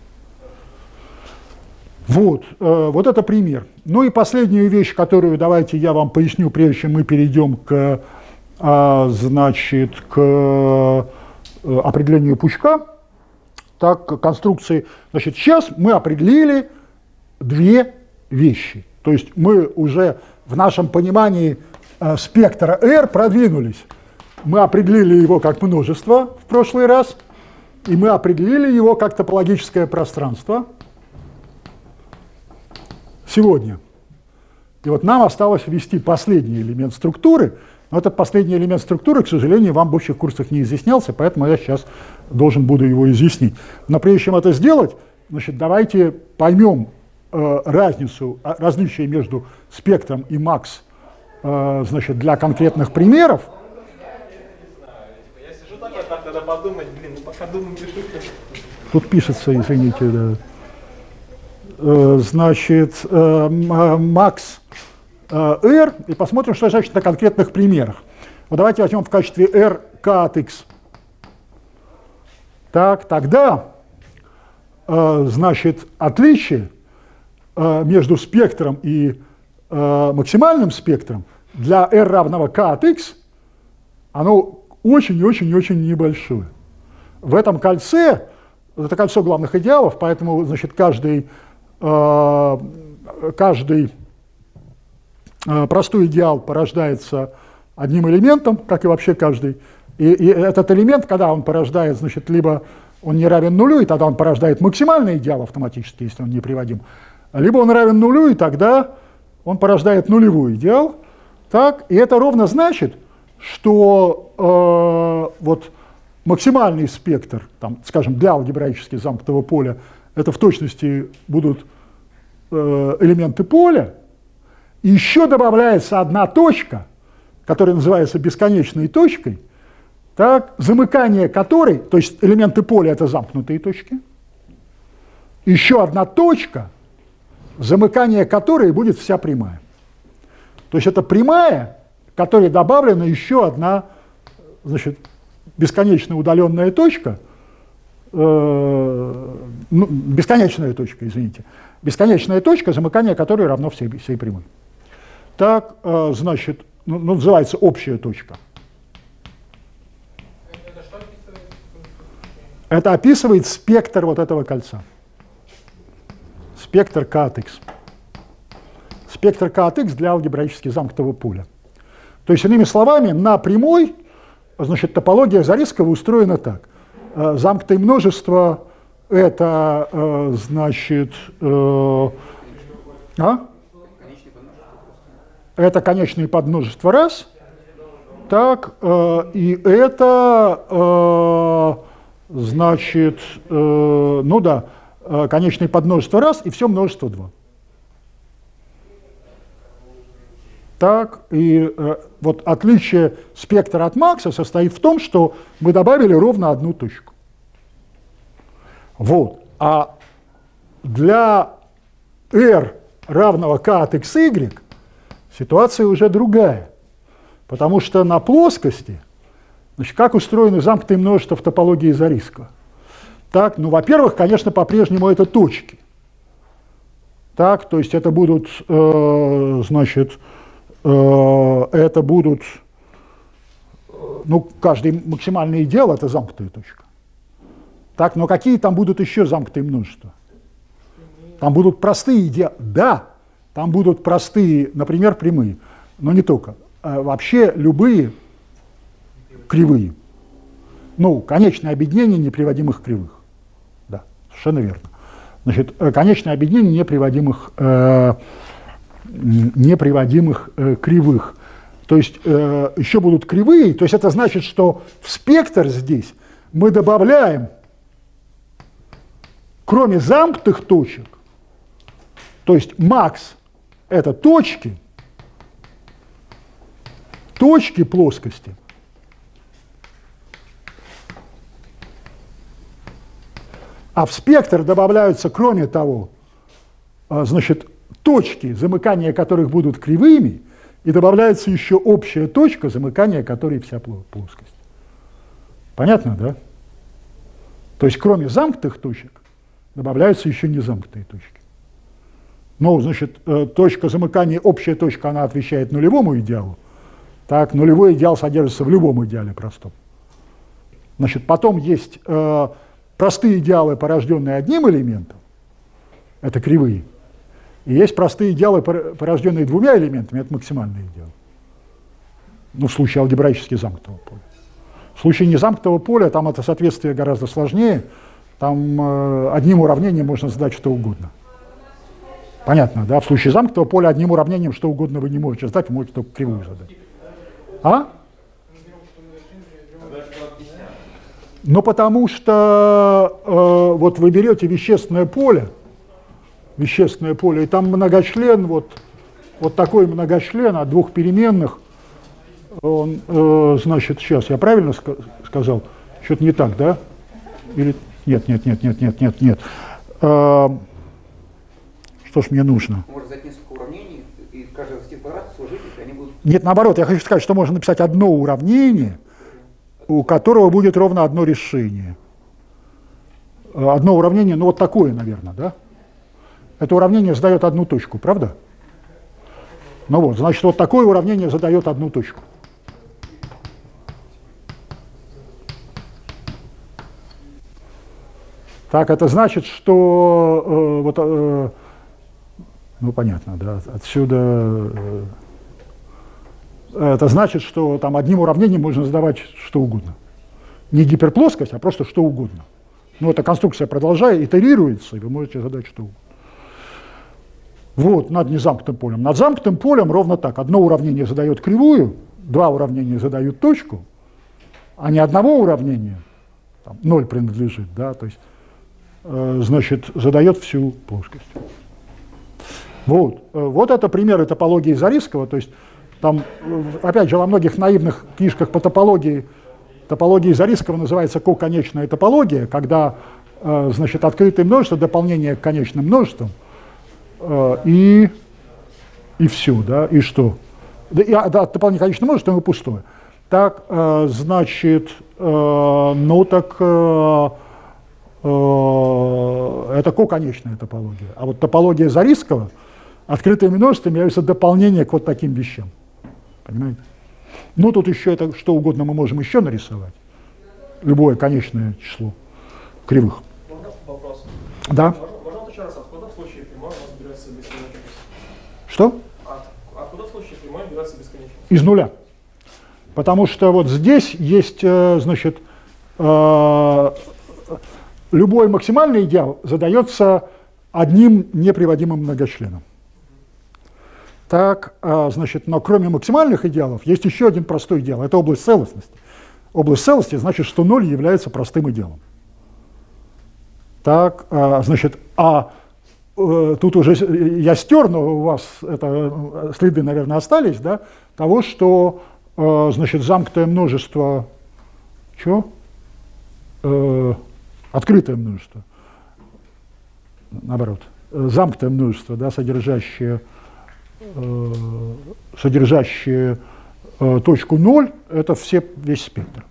Вот, э, вот это пример. Ну и последнюю вещь, которую давайте я вам поясню, прежде чем мы перейдем к, э, значит, к э, определению пучка, так, к конструкции. Значит, сейчас мы определили две вещи. То есть мы уже в нашем понимании э, спектра R продвинулись. Мы определили его как множество в прошлый раз, и мы определили его как топологическое пространство сегодня. И вот нам осталось ввести последний элемент структуры, но этот последний элемент структуры, к сожалению, вам в общих курсах не изъяснялся, поэтому я сейчас должен буду его изъяснить. Но прежде чем это сделать, значит, давайте поймем э, разницу, различие между спектром и макс, э, значит, для конкретных примеров. Я сижу так, так надо подумать, блин, ну пока думаю, пишу. Тут пишется, извините, да. Значит, макс R, и посмотрим, что значит на конкретных примерах. Вот давайте возьмем в качестве R k от x. Так, тогда, значит, отличие между спектром и максимальным спектром для R равного k от x, оно очень-очень-очень небольшое. В этом кольце, это кольцо главных идеалов, поэтому, значит, каждый каждый простой идеал порождается одним элементом, как и вообще каждый. И, и этот элемент, когда он порождает, значит, либо он не равен нулю, и тогда он порождает максимальный идеал автоматически, если он не приводим, либо он равен нулю, и тогда он порождает нулевой идеал. Так, и это ровно значит, что э, вот максимальный спектр, там, скажем, для алгебраически замкнутого поля, это в точности будут э, элементы поля, и еще добавляется одна точка, которая называется бесконечной точкой, так, замыкание которой, то есть элементы поля — это замкнутые точки, еще одна точка, замыкание которой будет вся прямая. То есть это прямая, к которой добавлена еще одна, значит, бесконечно удаленная точка, э, ну, бесконечная точка, извините, бесконечная точка, замыкание которой равно всей, всей прямой. Так, э, значит, ну, ну, называется общая точка. Это что описывает? Это описывает спектр вот этого кольца. Спектр k от x. Спектр k от x для алгебраически замкнутого поля. То есть, иными словами, на прямой, значит, топология Зарисского устроена так. Замкнутое множество — это, значит, э, а? это конечные подмножества раз, так, э, и это, э, значит, э, ну да, конечные подмножества раз и все множество два. Так, и э, вот отличие спектра от Макса состоит в том, что мы добавили ровно одну точку. Вот. А для R равного k от xy ситуация уже другая. Потому что на плоскости, значит, как устроены замкнутые множества в топологии Зарисского? Так, ну, во-первых, конечно, по-прежнему это точки. Так, то есть это будут, э, значит, это будут, ну, каждый максимальный идеал — это замкнутая точка. Так, но какие там будут еще замкнутые множества? Там будут простые идеалы. Да, там будут простые, например, прямые, но не только. А вообще любые кривые. Ну, конечное объединение неприводимых кривых. Да, совершенно верно. Значит, конечное объединение неприводимых э, неприводимых э, кривых. То То есть э, еще будут кривые, то есть это значит, что в спектр здесь мы добавляем, кроме замкнутых точек, то есть макс – это точки, точки плоскости, а в спектр добавляются, кроме того, значит, точки, замыкания которых будут кривыми, и добавляется еще общая точка, замыкания которой вся плоскость. Понятно, да? То есть кроме замкнутых точек добавляются еще незамкнутые точки. Ну, значит, точка замыкания, общая точка, она отвечает нулевому идеалу. Так, нулевой идеал содержится в любом идеале простом. Значит, потом есть э, простые идеалы, порожденные одним элементом, это кривые. И есть простые идеалы, порожденные двумя элементами, это максимальный идеал. Ну, в случае алгебраически замкнутого поля. В случае незамкнутого поля там это соответствие гораздо сложнее. Там э, одним уравнением можно задать что угодно. Понятно, да? В случае замкнутого поля одним уравнением что угодно вы не можете задать, вы можете только кривую задать. А? Ну, потому что э, вот вы берете вещественное поле, вещественное поле, и там многочлен, вот, вот такой многочлен от двух переменных, он, э, значит, сейчас, я правильно ска сказал? Что-то не так, да? Или нет, нет, нет, нет, нет, нет, нет. Э, что ж мне нужно? Можно взять несколько уравнений, и каждый из этих квадратов сложить, и они будут... Нет, наоборот, я хочу сказать, что можно написать одно уравнение, у которого будет ровно одно решение. Одно уравнение, ну вот такое, наверное, да? Это уравнение задает одну точку, правда? Ну вот, значит, вот такое уравнение задает одну точку. Так, это значит, что э, вот, э, ну понятно, да, отсюда э, это значит, что там одним уравнением можно задавать что угодно. Не гиперплоскость, а просто что угодно. Ну, эта конструкция продолжает, итерируется, и вы можете задать что угодно. Вот, над незамкнутым полем. Над замкнутым полем ровно так. Одно уравнение задает кривую, два уравнения задают точку, а ни одного уравнения, там, ноль принадлежит, да, то есть, э, значит, задает всю плоскость. Вот, вот это примеры топологии Зарисского, то есть, там, опять же, во многих наивных книжках по топологии, топологии Зарисского называется коконечная топология, когда, э, значит, открытое множество, дополнение к конечным множествам, И, и все, да, и что? Да, и, да, дополнение конечное множество, и пустое. Так, э, значит, э, ну так, э, э, это коконечная топология. А вот топология Зарисского, открытое множество является дополнение к вот таким вещам. Понимаете? Ну, тут еще это что угодно мы можем еще нарисовать. Любое конечное число кривых. Можно вопрос? Да. Еще раз, откуда в случае прямой у нас берется бесконечность? Что? От, откуда в случае прямой берется бесконечность? Из нуля. Потому что вот здесь есть, значит, любой максимальный идеал задается одним неприводимым многочленом. Так, значит, но кроме максимальных идеалов есть еще один простой идеал. Это область целостности. Область целостности значит, что ноль является простым идеалом. Так, значит, а э, тут уже я стер, но у вас это, следы, наверное, остались, да, того, что, э, значит, замкнутое множество, что? Э, открытое множество, наоборот, замкнутое множество, да, содержащее, э, содержащее э, точку ноль, это все, весь спектр.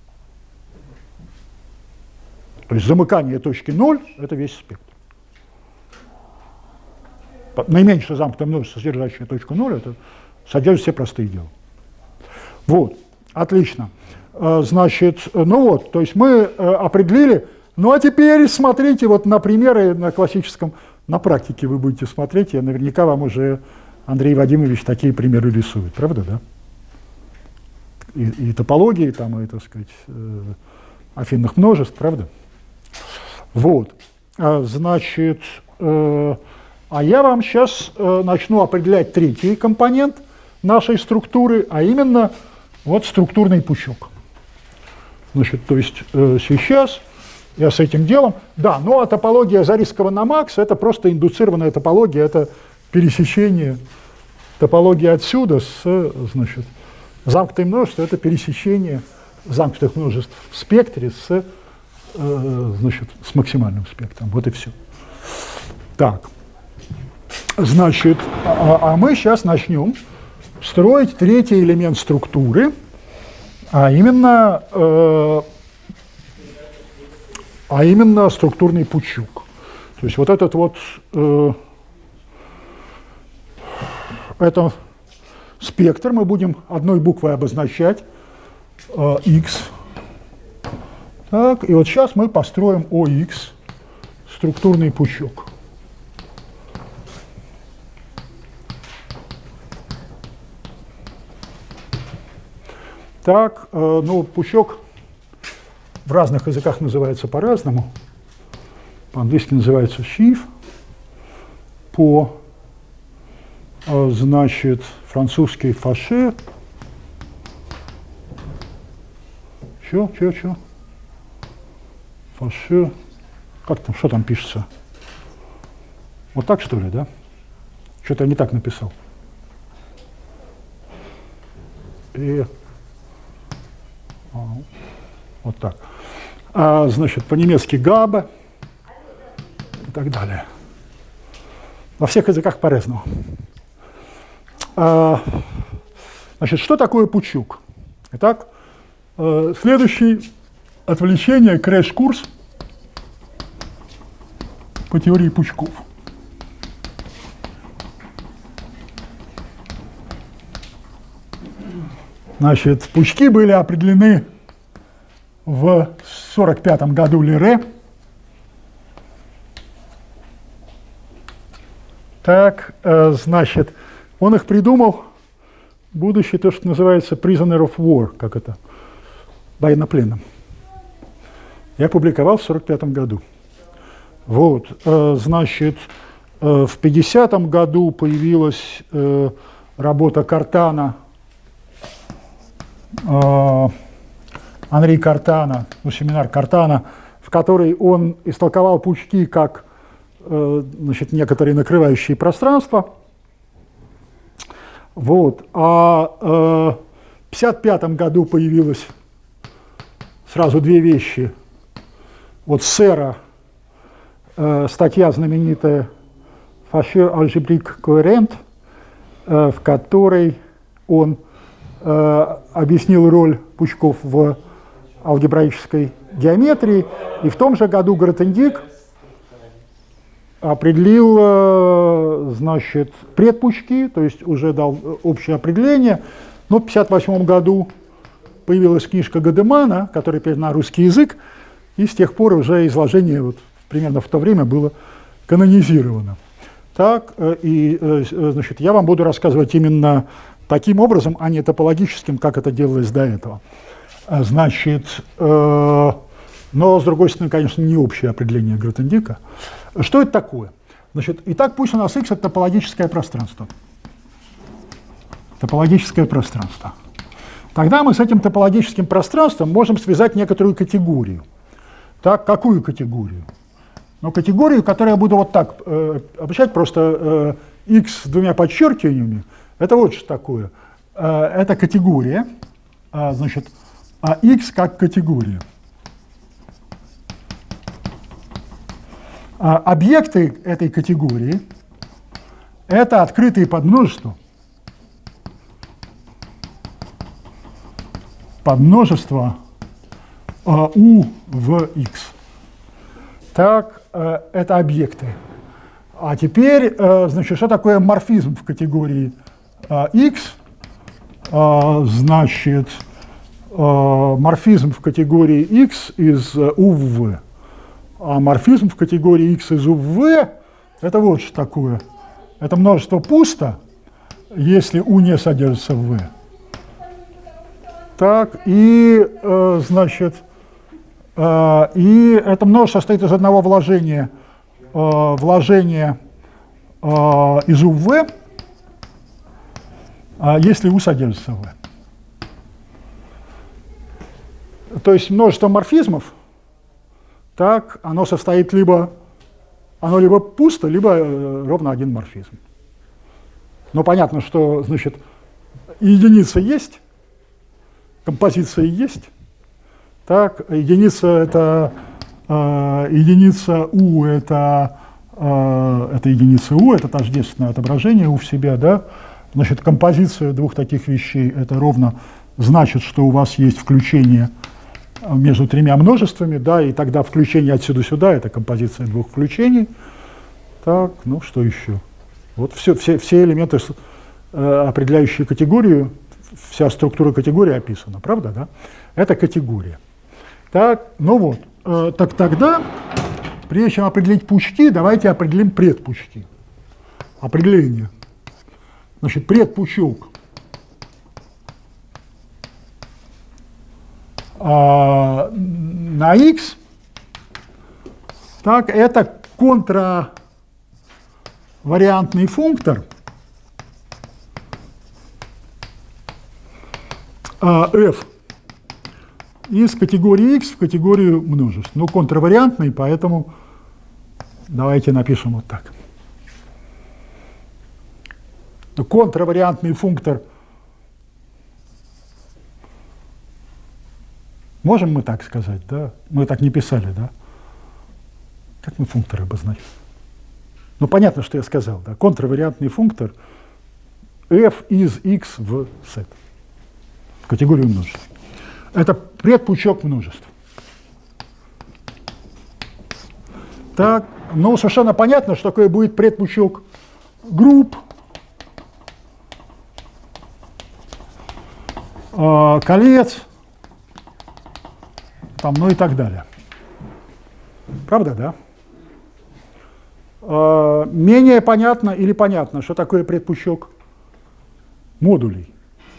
То есть замыкание точки ноль – это весь спектр. Наименьшее замкнутое множество, содержащее точку ноль, это содержит все простые идеалы. Вот, отлично. Значит, ну вот, то есть мы определили. Ну а теперь смотрите вот на примеры на классическом, на практике вы будете смотреть, и наверняка вам уже Андрей Вадимович такие примеры рисует, правда, да? И, и топологии, там, и, так сказать, афинных множеств, правда? Вот, значит, э, а я вам сейчас э, начну определять третий компонент нашей структуры, а именно вот структурный пучок. Значит, то есть э, сейчас я с этим делом... Да, ну а топология Зарисского на Макс — это просто индуцированная топология, это пересечение топологии отсюда с, значит, замкнутым множеством, это пересечение замкнутых множеств в спектре с, э, значит, с максимальным спектром. Вот и все. Так, значит, а, а мы сейчас начнем строить третий элемент структуры, а именно, э, а именно структурный пучок. То есть вот этот вот, э, это спектр мы будем одной буквой обозначать, э, x. Так, и вот сейчас мы построим о икс, структурный пучок. Так, э, ну, пучок в разных языках называется по-разному. По-английски называется sheaf, по, э, значит, французский фаше. Чё, чё, чё? Фаше. Как там, что там пишется? Вот так, что ли, да? Что-то я не так написал. И... Вот так. А, значит, по-немецки габа и так далее. Во всех языках по-разному. А, значит, что такое пучок? Итак, э, следующее отвлечение, крэш-курс по теории пучков. Значит, пучки были определены в сорок пятом году Лере. Так, э, значит, он их придумал, будучи то, что называется prisoner of war, как это, военнопленным. Я публиковал в сорок пятом году. Вот, э, значит, э, в пятидесятом году появилась э, работа Картана, Анри Картана, ну, семинар Картана, в которой он истолковал пучки как, значит, некоторые накрывающие пространства. Вот. А в пятьдесят пятом году появилось сразу две вещи. Вот Сера, статья знаменитая «Фаше алгебрик коэрент», в которой он объяснил роль пучков в алгебраической геометрии, и в том же году Гротhendieck определил, значит, предпучки, то есть уже дал общее определение. Но в пятьдесят восьмом году появилась книжка Гадемана, которая переведена на русский язык, и с тех пор уже изложение вот примерно в то время было канонизировано. Так, и, значит, я вам буду рассказывать именно таким образом, а не топологическим, как это делалось до этого. Значит, э, но, с другой стороны, конечно, не общее определение Гротhendieck'а. Что это такое? Значит, итак, пусть у нас X — это топологическое пространство. Топологическое пространство. Тогда мы с этим топологическим пространством можем связать некоторую категорию. Так, какую категорию? Ну, категорию, которую я буду вот так э, обозначать, просто э, X с двумя подчеркиваниями. Это вот что такое. Это категория, значит, а X как категория. Объекты этой категории — это открытые подмножества. Подмножество U в X. Так, это объекты. А теперь, значит, что такое морфизм в категории X? Значит, морфизм в категории X из U в V. А морфизм в категории X из U в V — это вот что такое. Это множество пусто, если U не содержится в V. Так, и, значит, и это множество состоит из одного вложения, вложения из U в V. а если U содержится в V. То есть множество морфизмов, так, оно состоит либо, оно либо пусто, либо э, ровно один морфизм. Но понятно, что, значит, единица есть, композиция есть. Так, единица это э, единица U это, э, это единица U, это тождественное отображение U в себя, да. Значит, композиция двух таких вещей это ровно значит, что у вас есть включение между тремя множествами, да, и тогда включение отсюда сюда это композиция двух включений. Так, ну что еще? Вот все, все, все элементы, э, определяющие категорию, вся структура категории описана, правда, да? Это категория. Так, ну вот, э, так тогда, прежде чем определить пучки, давайте определим предпучки. Определение. Значит, предпучок а, на X, так, это контравариантный функтор а, F из категории X в категорию множеств. Ну, контравариантный, поэтому давайте напишем вот так. Контравариантный функтор. Можем мы так сказать, да? Мы так не писали, да? Как мы функторы обозначим? Ну, понятно, что я сказал, да? Контравариантный функтор f из x в z. В категорию множеств. Это предпучок множеств. Так, ну, совершенно понятно, что такое будет предпучок групп, э, колец, там, ну и так далее. Правда, да? Э, менее понятно или понятно, что такое предпучок модулей.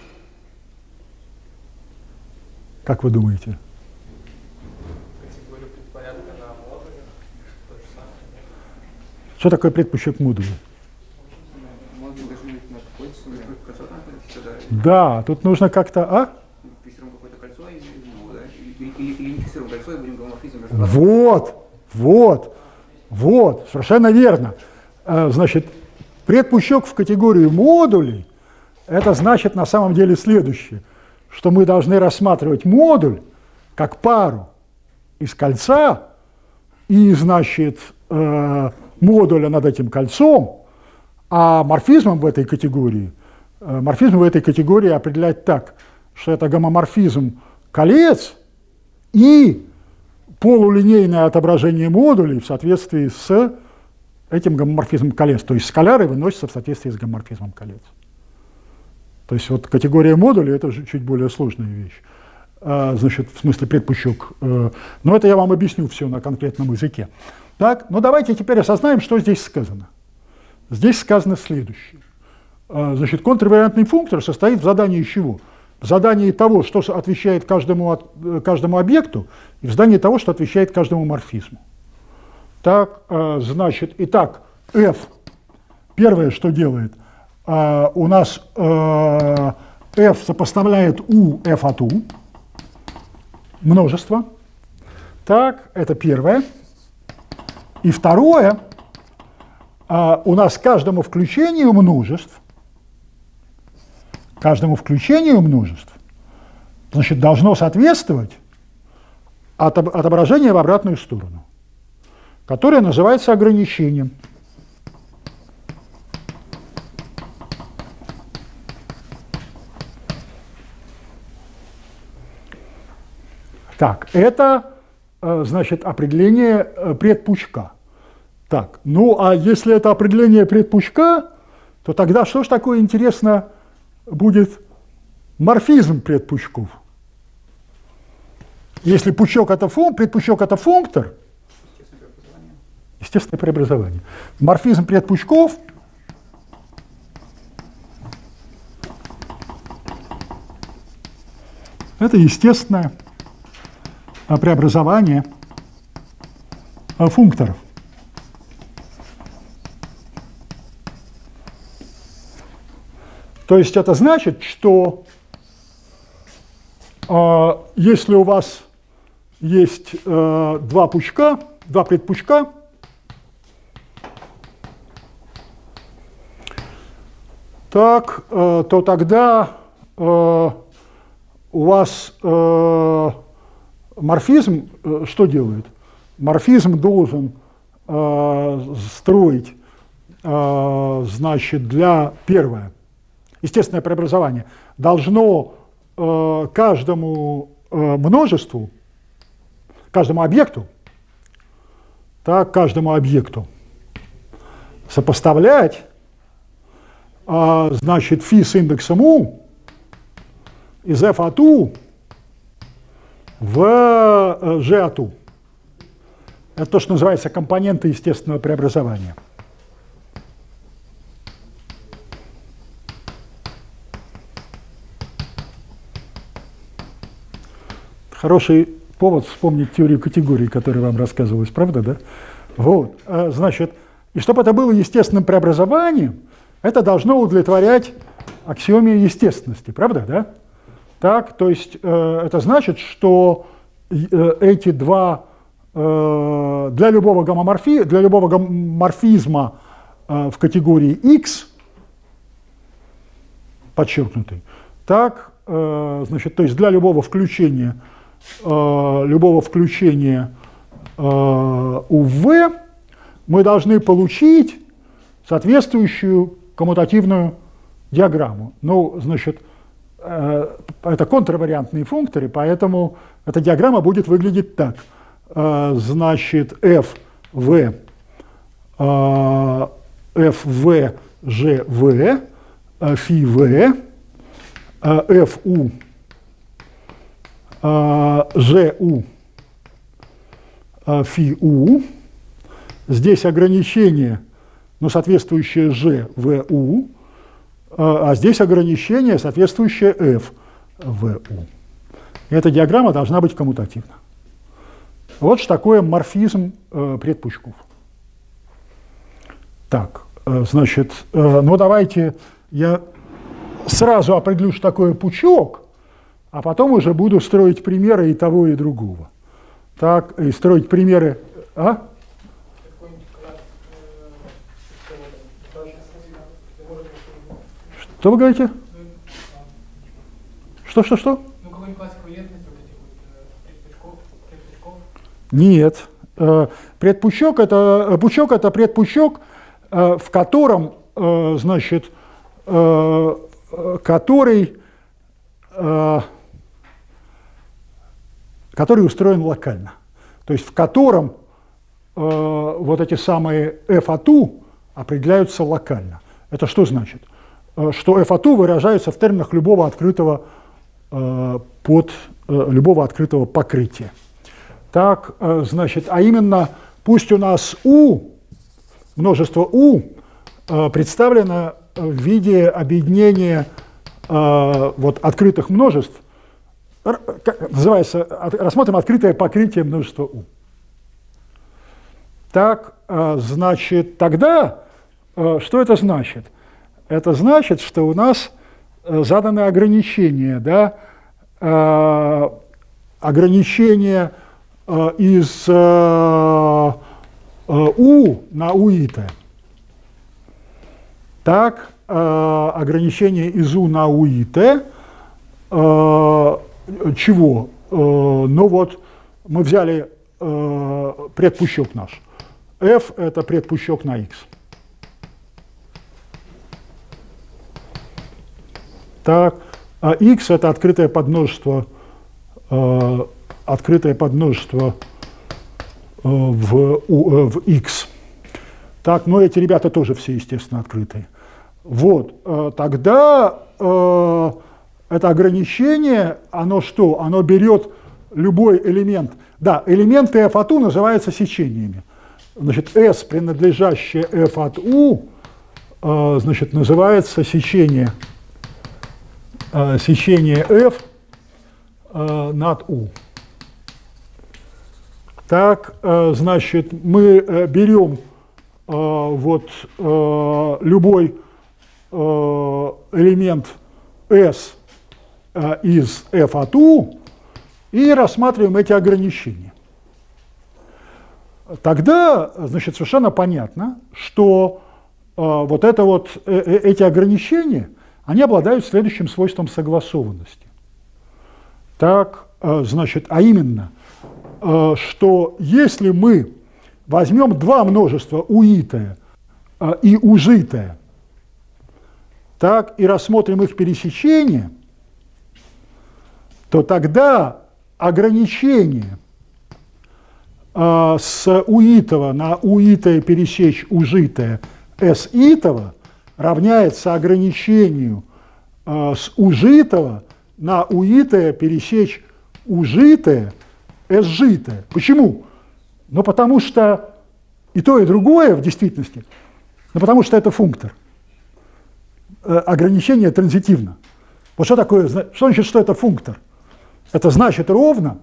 Как вы думаете? Категорию предпорядка на модуле. То же самое. Что такое предпучок модулей? Модуль должен быть на какой-то сумме. Кольцо там находится, да? Да, тут нужно как-то... А? Фиксируем какое-то кольцо и ну, да? Или, или, или не фиксируем кольцо и будем гомоморфизм между Вот, вот, вот, совершенно верно. Значит, предпучок в категорию модулей, это значит на самом деле следующее, что мы должны рассматривать модуль как пару из кольца и, значит, э, модуля над этим кольцом, а морфизмом в этой категории, э, морфизм в этой категории определять так, что это гомоморфизм колец и полулинейное отображение модулей в соответствии с этим гомоморфизмом колец, то есть скаляры выносятся в соответствии с гомоморфизмом колец. То есть вот категория модулей – это же чуть более сложная вещь, а, значит, в смысле предпучок. Но это я вам объясню все на конкретном языке. Так, ну давайте теперь осознаем, что здесь сказано. Здесь сказано следующее. А, значит, контравариантный функтор состоит в задании чего? В задании того, что отвечает каждому, каждому объекту, и в задании того, что отвечает каждому морфизму. Так, а, значит, итак, f, первое, что делает – Uh, у нас uh, f сопоставляет u f от u, множество. Так, это первое. И второе, uh, у нас каждому включению множеств, каждому включению множеств, значит, должно соответствовать отображение в обратную сторону, которое называется ограничением. Так, это, значит, определение предпучка. Так, ну а если это определение предпучка, то тогда что ж такое, интересно, будет морфизм предпучков? Если пучок это фун, предпучок это функтор, естественное преобразование. Морфизм предпучков это естественное преобразование функторов. То есть это значит, что э, если у вас есть э, два пучка, два предпучка, так, э, то тогда э, у вас э, морфизм э, что делает? Морфизм должен э, строить, э, значит, для первое, естественное преобразование, должно э, каждому э, множеству, каждому объекту, так, каждому объекту сопоставлять, э, значит, φ с индексом u из f от u в э, g от u. Это то, что называется компоненты естественного преобразования. Хороший повод вспомнить теорию категорий, которая вам рассказывалась, правда, да? Вот, значит, и чтобы это было естественным преобразованием, это должно удовлетворять аксиоме естественности, правда, да? Так, то есть это значит, что эти два для любого гомоморфи, для любого гомоморфизма в категории X, подчеркнутый, так, значит, то есть для любого включения, любого включения у V мы должны получить соответствующую коммутативную диаграмму. Ну, значит, это контравариантные функторы, поэтому эта диаграмма будет выглядеть так. Значит, f v f v g v φ v f u g u φ u. Здесь ограничение, ну, соответствующее g v u, а здесь ограничение, соответствующее f v u. И эта диаграмма должна быть коммутативна. Вот что такое морфизм э, предпучков. Так, э, значит, э, ну давайте я сразу определю, что такое пучок, а потом уже буду строить примеры и того, и другого. Так, и строить примеры... А? Что вы говорите? Что-что-что? Ну, какой-нибудь классик валентности вот этих вот предпучков, предпучков? Нет. Предпучок это, пучок это предпучок, в котором, значит, который, который устроен локально. То есть в котором вот эти самые f от u определяются локально. Это что значит? Что f от u выражается в терминах любого открытого под любого открытого покрытия. Так, значит, а именно, пусть у нас u, множество u, представлено в виде объединения вот, открытых множеств, называется, рассмотрим открытое покрытие множества u. Так, значит, тогда, что это значит? Это значит, что у нас заданы ограничения, да, ограничения из u на уит. Так, ограничение из u на уит, чего? Ну вот, мы взяли предпучок наш. F – это предпучок на x. Так, а x – это открытое подмножество, э, открытое подмножество э, в, у, э, в x. Так, но эти ребята тоже все, естественно, открытые. Вот, э, тогда э, это ограничение, оно что? Оно берет любой элемент. Да, элементы f от u называются сечениями. Значит, s, принадлежащее f от u, э, значит, называется сечение. Сечение f э, над u. Так, э, значит, мы э, берем э, вот э, любой э, элемент S из f от u и рассматриваем эти ограничения. Тогда, значит, совершенно понятно, что э, вот, это вот э, эти ограничения, они обладают следующим свойством согласованности. Так, э, значит, а именно, э, что если мы возьмем два множества уитое э, и ужитое, так, и рассмотрим их пересечение, то тогда ограничение с уитого на уитое пересечь ужитое с итого равняется ограничению с ужитого на уитое пересечь ужитое с житое. Почему? Ну, потому что и то, и другое в действительности, ну, потому что это функтор. Ограничение транзитивно. Вот что такое, что значит, что это функтор? Это значит ровно,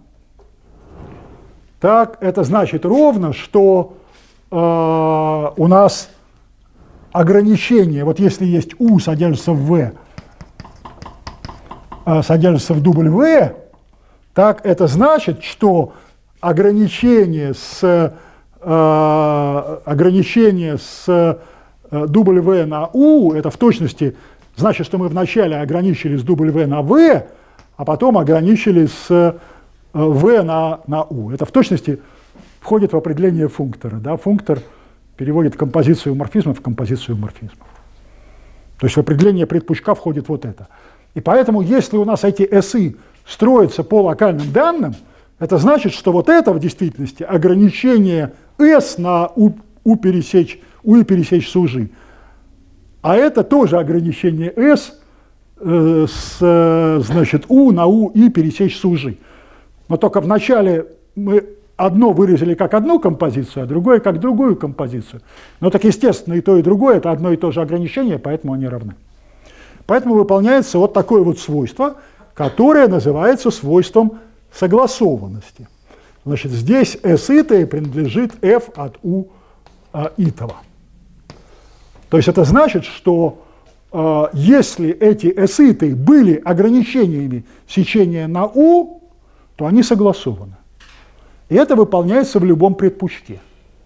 так, это значит ровно, что э, у нас ограничение, вот если есть u содержится в v, э, содержится в W, так, это значит, что ограничение с, э, ограничение с э, W на u, это в точности значит, что мы вначале ограничили с W на v, а потом ограничили с v на, на u. Это в точности входит в определение функтора. Да? Функтор переводит композицию морфизмов в композицию морфизмов. То есть в определение предпучка входит вот это. И поэтому, если у нас эти эсы строятся по локальным данным, это значит, что вот это в действительности ограничение s на u, u пересечь, u и пересечь с ужи. А это тоже ограничение s э, с, значит, u на u и пересечь с ужи. Но только вначале мы одно выразили как одну композицию, а другое как другую композицию. Но так естественно и то, и другое – это одно и то же ограничение, поэтому они равны. Поэтому выполняется вот такое вот свойство, которое называется свойством согласованности. Значит, здесь S итое принадлежит f от u а, итого. То есть это значит, что а, если эти S итые были ограничениями сечения на u, то они согласованы. И это выполняется в любом предпучке.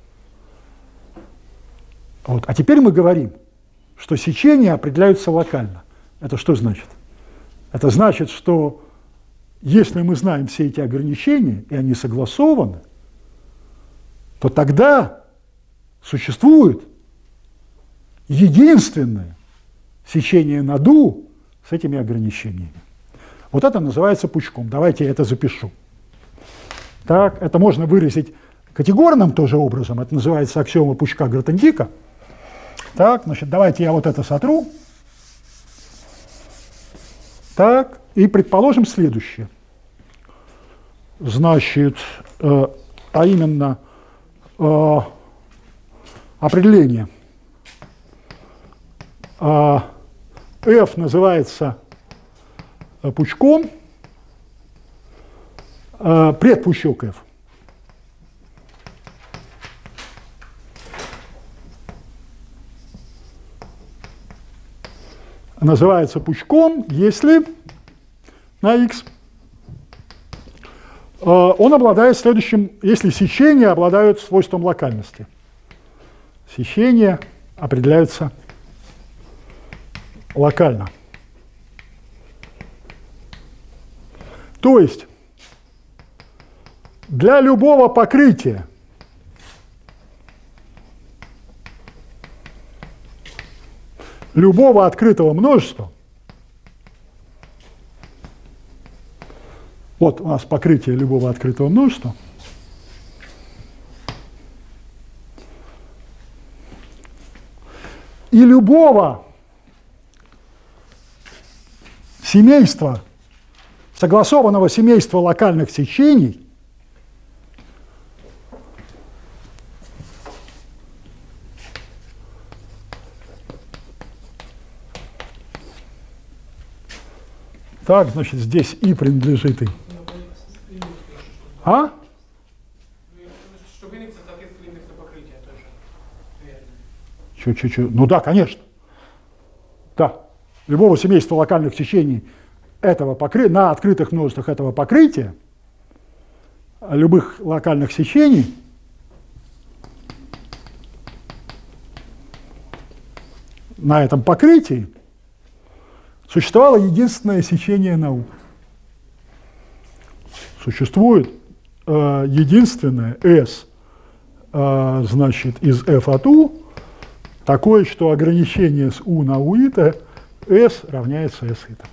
Вот. А теперь мы говорим, что сечения определяются локально. Это что значит? Это значит, что если мы знаем все эти ограничения, и они согласованы, то тогда существует единственное сечение над U с этими ограничениями. Вот это называется пучком. Давайте я это запишу. Так, это можно выразить категорным тоже образом. Это называется аксиома пучка Гротендика. Так, значит, давайте я вот это сотру. Так, и предположим следующее. Значит, э, а именно э, определение. Э, F называется пучком, э, предпучок F. Называется пучком, если на x э, он обладает следующим, если сечения обладают свойством локальности. Сечения определяются локально. То есть для любого покрытия любого открытого множества, вот у нас покрытие любого открытого множества, и любого семейства, согласованного семейства локальных сечений, так, значит, здесь и принадлежит и. А? Чтобы индекс соответствовал индексу покрытия тоже. Верно. Чё, чё, чё? Ну да, конечно. Да. любого семейства локальных сечений этого покры... на открытых множествах этого покрытия, любых локальных сечений, на этом покрытии существовало единственное сечение на U. Существует э, единственное S, э, значит, из f от U, такое, что ограничение с U на U это S равняется S этому.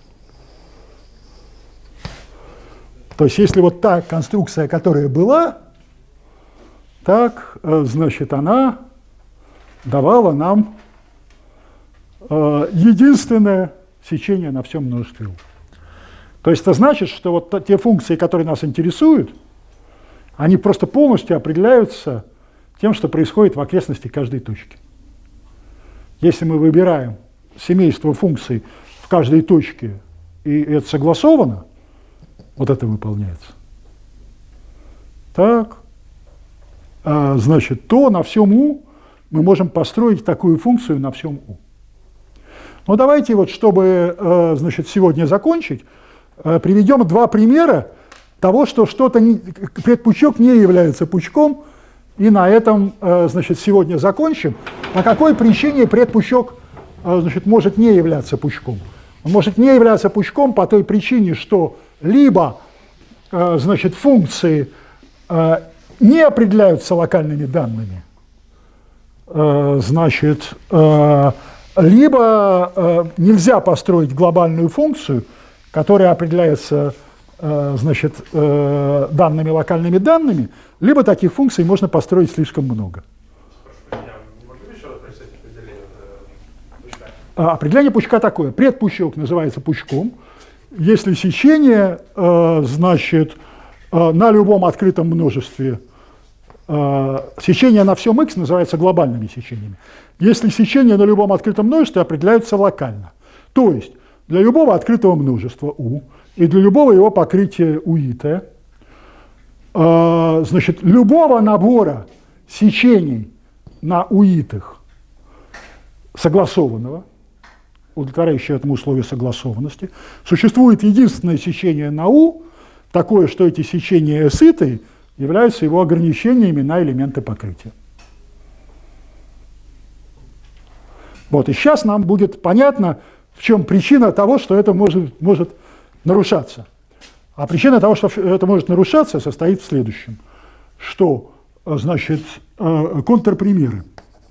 То есть, если вот та конструкция, которая была, так, э, значит, она давала нам э, единственное сечение на всем множестве U. То есть это значит, что вот те функции, которые нас интересуют, они просто полностью определяются тем, что происходит в окрестности каждой точки. Если мы выбираем семейство функций в каждой точке, и это согласовано, вот это выполняется, так, а, значит, то на всем U мы можем построить такую функцию на всем U. Но давайте вот, чтобы, значит, сегодня закончить, приведем два примера того, что что-то не, предпучок не является пучком, и на этом, значит, сегодня закончим. По какой причине предпучок, значит, может не являться пучком? Он может не являться пучком по той причине, что либо, значит, функции не определяются локальными данными, значит, либо нельзя построить глобальную функцию, которая определяется, значит, данными локальными данными, либо таких функций можно построить слишком много. Определение пучка такое. Предпучок называется пучком, если сечение, значит, на любом открытом множестве, сечение на всем x называется глобальными сечениями. Если сечения на любом открытом множестве определяются локально. То есть для любого открытого множества U и для любого его покрытия уит, значит, любого набора сечений на уитах согласованного, удовлетворяющее этому условию согласованности, существует единственное сечение на U, такое, что эти сечения S-итые являются его ограничениями на элементы покрытия. Вот, и сейчас нам будет понятно, в чем причина того, что это может, может нарушаться. А причина того, что это может нарушаться, состоит в следующем, что, значит, контрпримеры.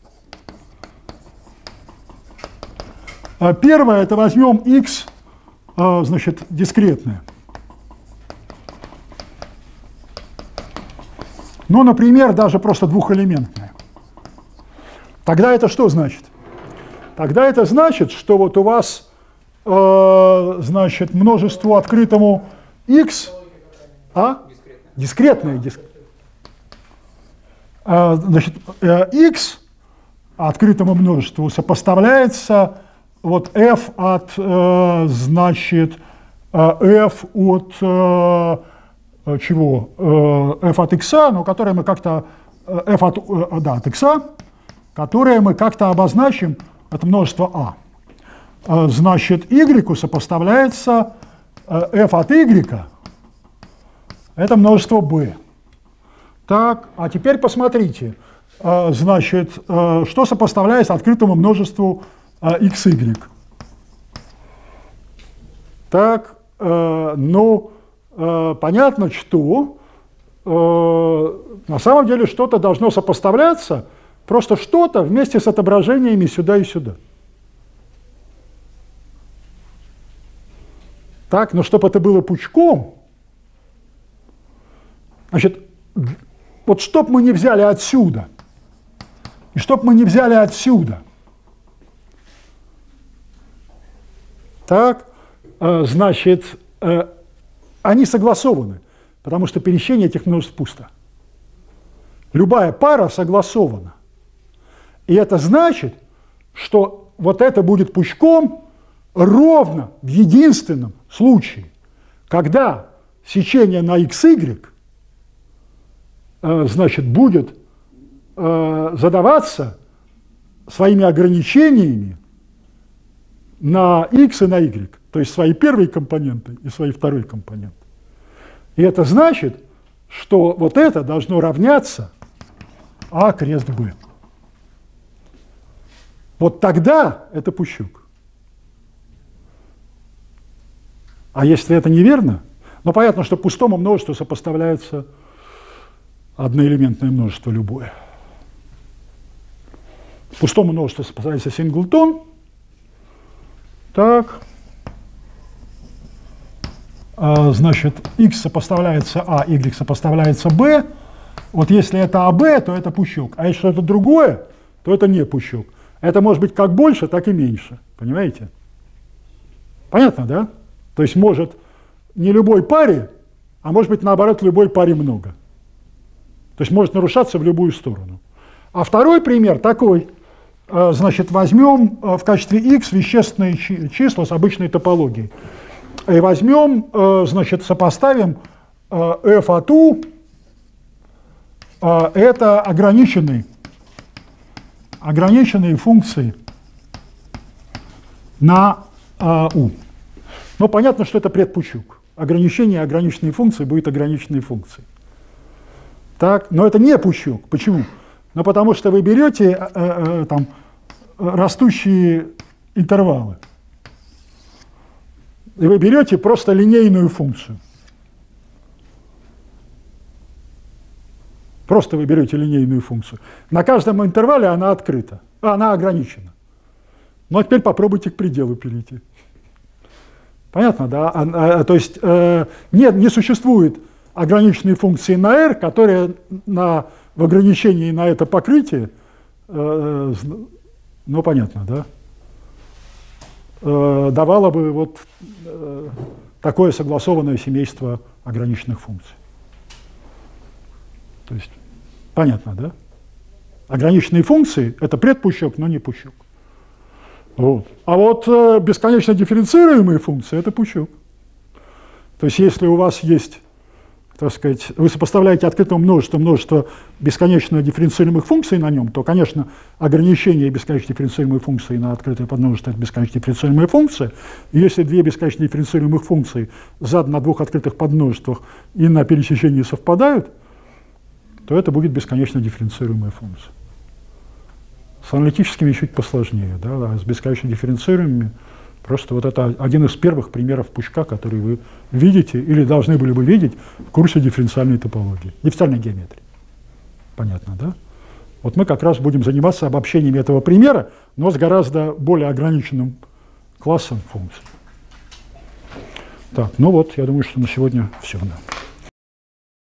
Первое, это возьмем x, значит, дискретное. Ну, например, даже просто двухэлементное. Тогда это что значит? Тогда это значит, что вот у вас, э, значит, множество открытому x, а? Дискретное. Диск... А, значит, x открытому множеству сопоставляется вот f от, э, значит, f от э, чего? Э, f от x, но которое мы как-то, f от, э, да, от x, которое мы как-то обозначим, это множество А. Значит, y сопоставляется f от y, это множество b. Так, а теперь посмотрите, значит, что сопоставляется открытому множеству xy. Так, ну, понятно, что на самом деле что-то должно сопоставляться, просто что-то вместе с отображениями сюда и сюда. Так, но чтобы это было пучком, значит, вот чтоб мы не взяли отсюда, и чтоб мы не взяли отсюда, так, значит, они согласованы, потому что пересечение этих множеств пусто. Любая пара согласована. И это значит, что вот это будет пучком ровно в единственном случае, когда сечение на xy, значит, будет задаваться своими ограничениями на x и на y, то есть свои первые компоненты и свои второй компоненты. И это значит, что вот это должно равняться А крест Б. Вот тогда это Пущук. А если это неверно, ну понятно, что пустому множеству сопоставляется одноэлементное множество любое. Пустому множеству сопоставляется синглтон. Так. А, значит, x сопоставляется А, y сопоставляется b. Вот если это АБ, то это Пущук. А если что-то другое, то это не Пущук. Это может быть как больше, так и меньше. Понимаете? Понятно, да? То есть может не любой паре, а может быть наоборот любой паре много. То есть может нарушаться в любую сторону. А второй пример такой. Значит, возьмем в качестве x вещественные числа с обычной топологией. И возьмем, значит, сопоставим f от u, это ограниченные, ограниченные функции на u. Но понятно, что это предпущук. Ограничение ограниченной функции будет ограниченной функцией. Так, но это не Пущук. Почему? Ну, потому что вы берете э, э, там, растущие интервалы, и вы берете просто линейную функцию. Просто вы берете линейную функцию. На каждом интервале она открыта, она ограничена. Ну, а теперь попробуйте к пределу перейти. Понятно, да? А, а, то есть э, нет, не существует ограниченной функции на r, которая на, в ограничении на это покрытие, э, ну, понятно, да, э, давала бы вот э, такое согласованное семейство ограниченных функций. То есть, понятно, да? Ограниченные функции – это предпущук, но не Пущук. Вот. А вот э, бесконечно дифференцируемые функции – это Пущук. То есть если у вас есть, так сказать, вы сопоставляете открытому множеству множество бесконечно дифференцируемых функций на нем, то, конечно, ограничение бесконечно дифференцируемой функции на открытое подмножество – это бесконечно дифференцируемая функция. И если две бесконечно дифференцируемых функции заданы на двух открытых подмножествах и на пересечении совпадают, то это будет бесконечно дифференцируемая функция. С аналитическими чуть посложнее, да, а с бесконечно дифференцируемыми просто вот это один из первых примеров Пущука, который вы видите или должны были бы видеть в курсе дифференциальной топологии, дифференциальной геометрии. Понятно, да? Вот мы как раз будем заниматься обобщением этого примера, но с гораздо более ограниченным классом функций. Так, ну вот, я думаю, что на сегодня все. Да.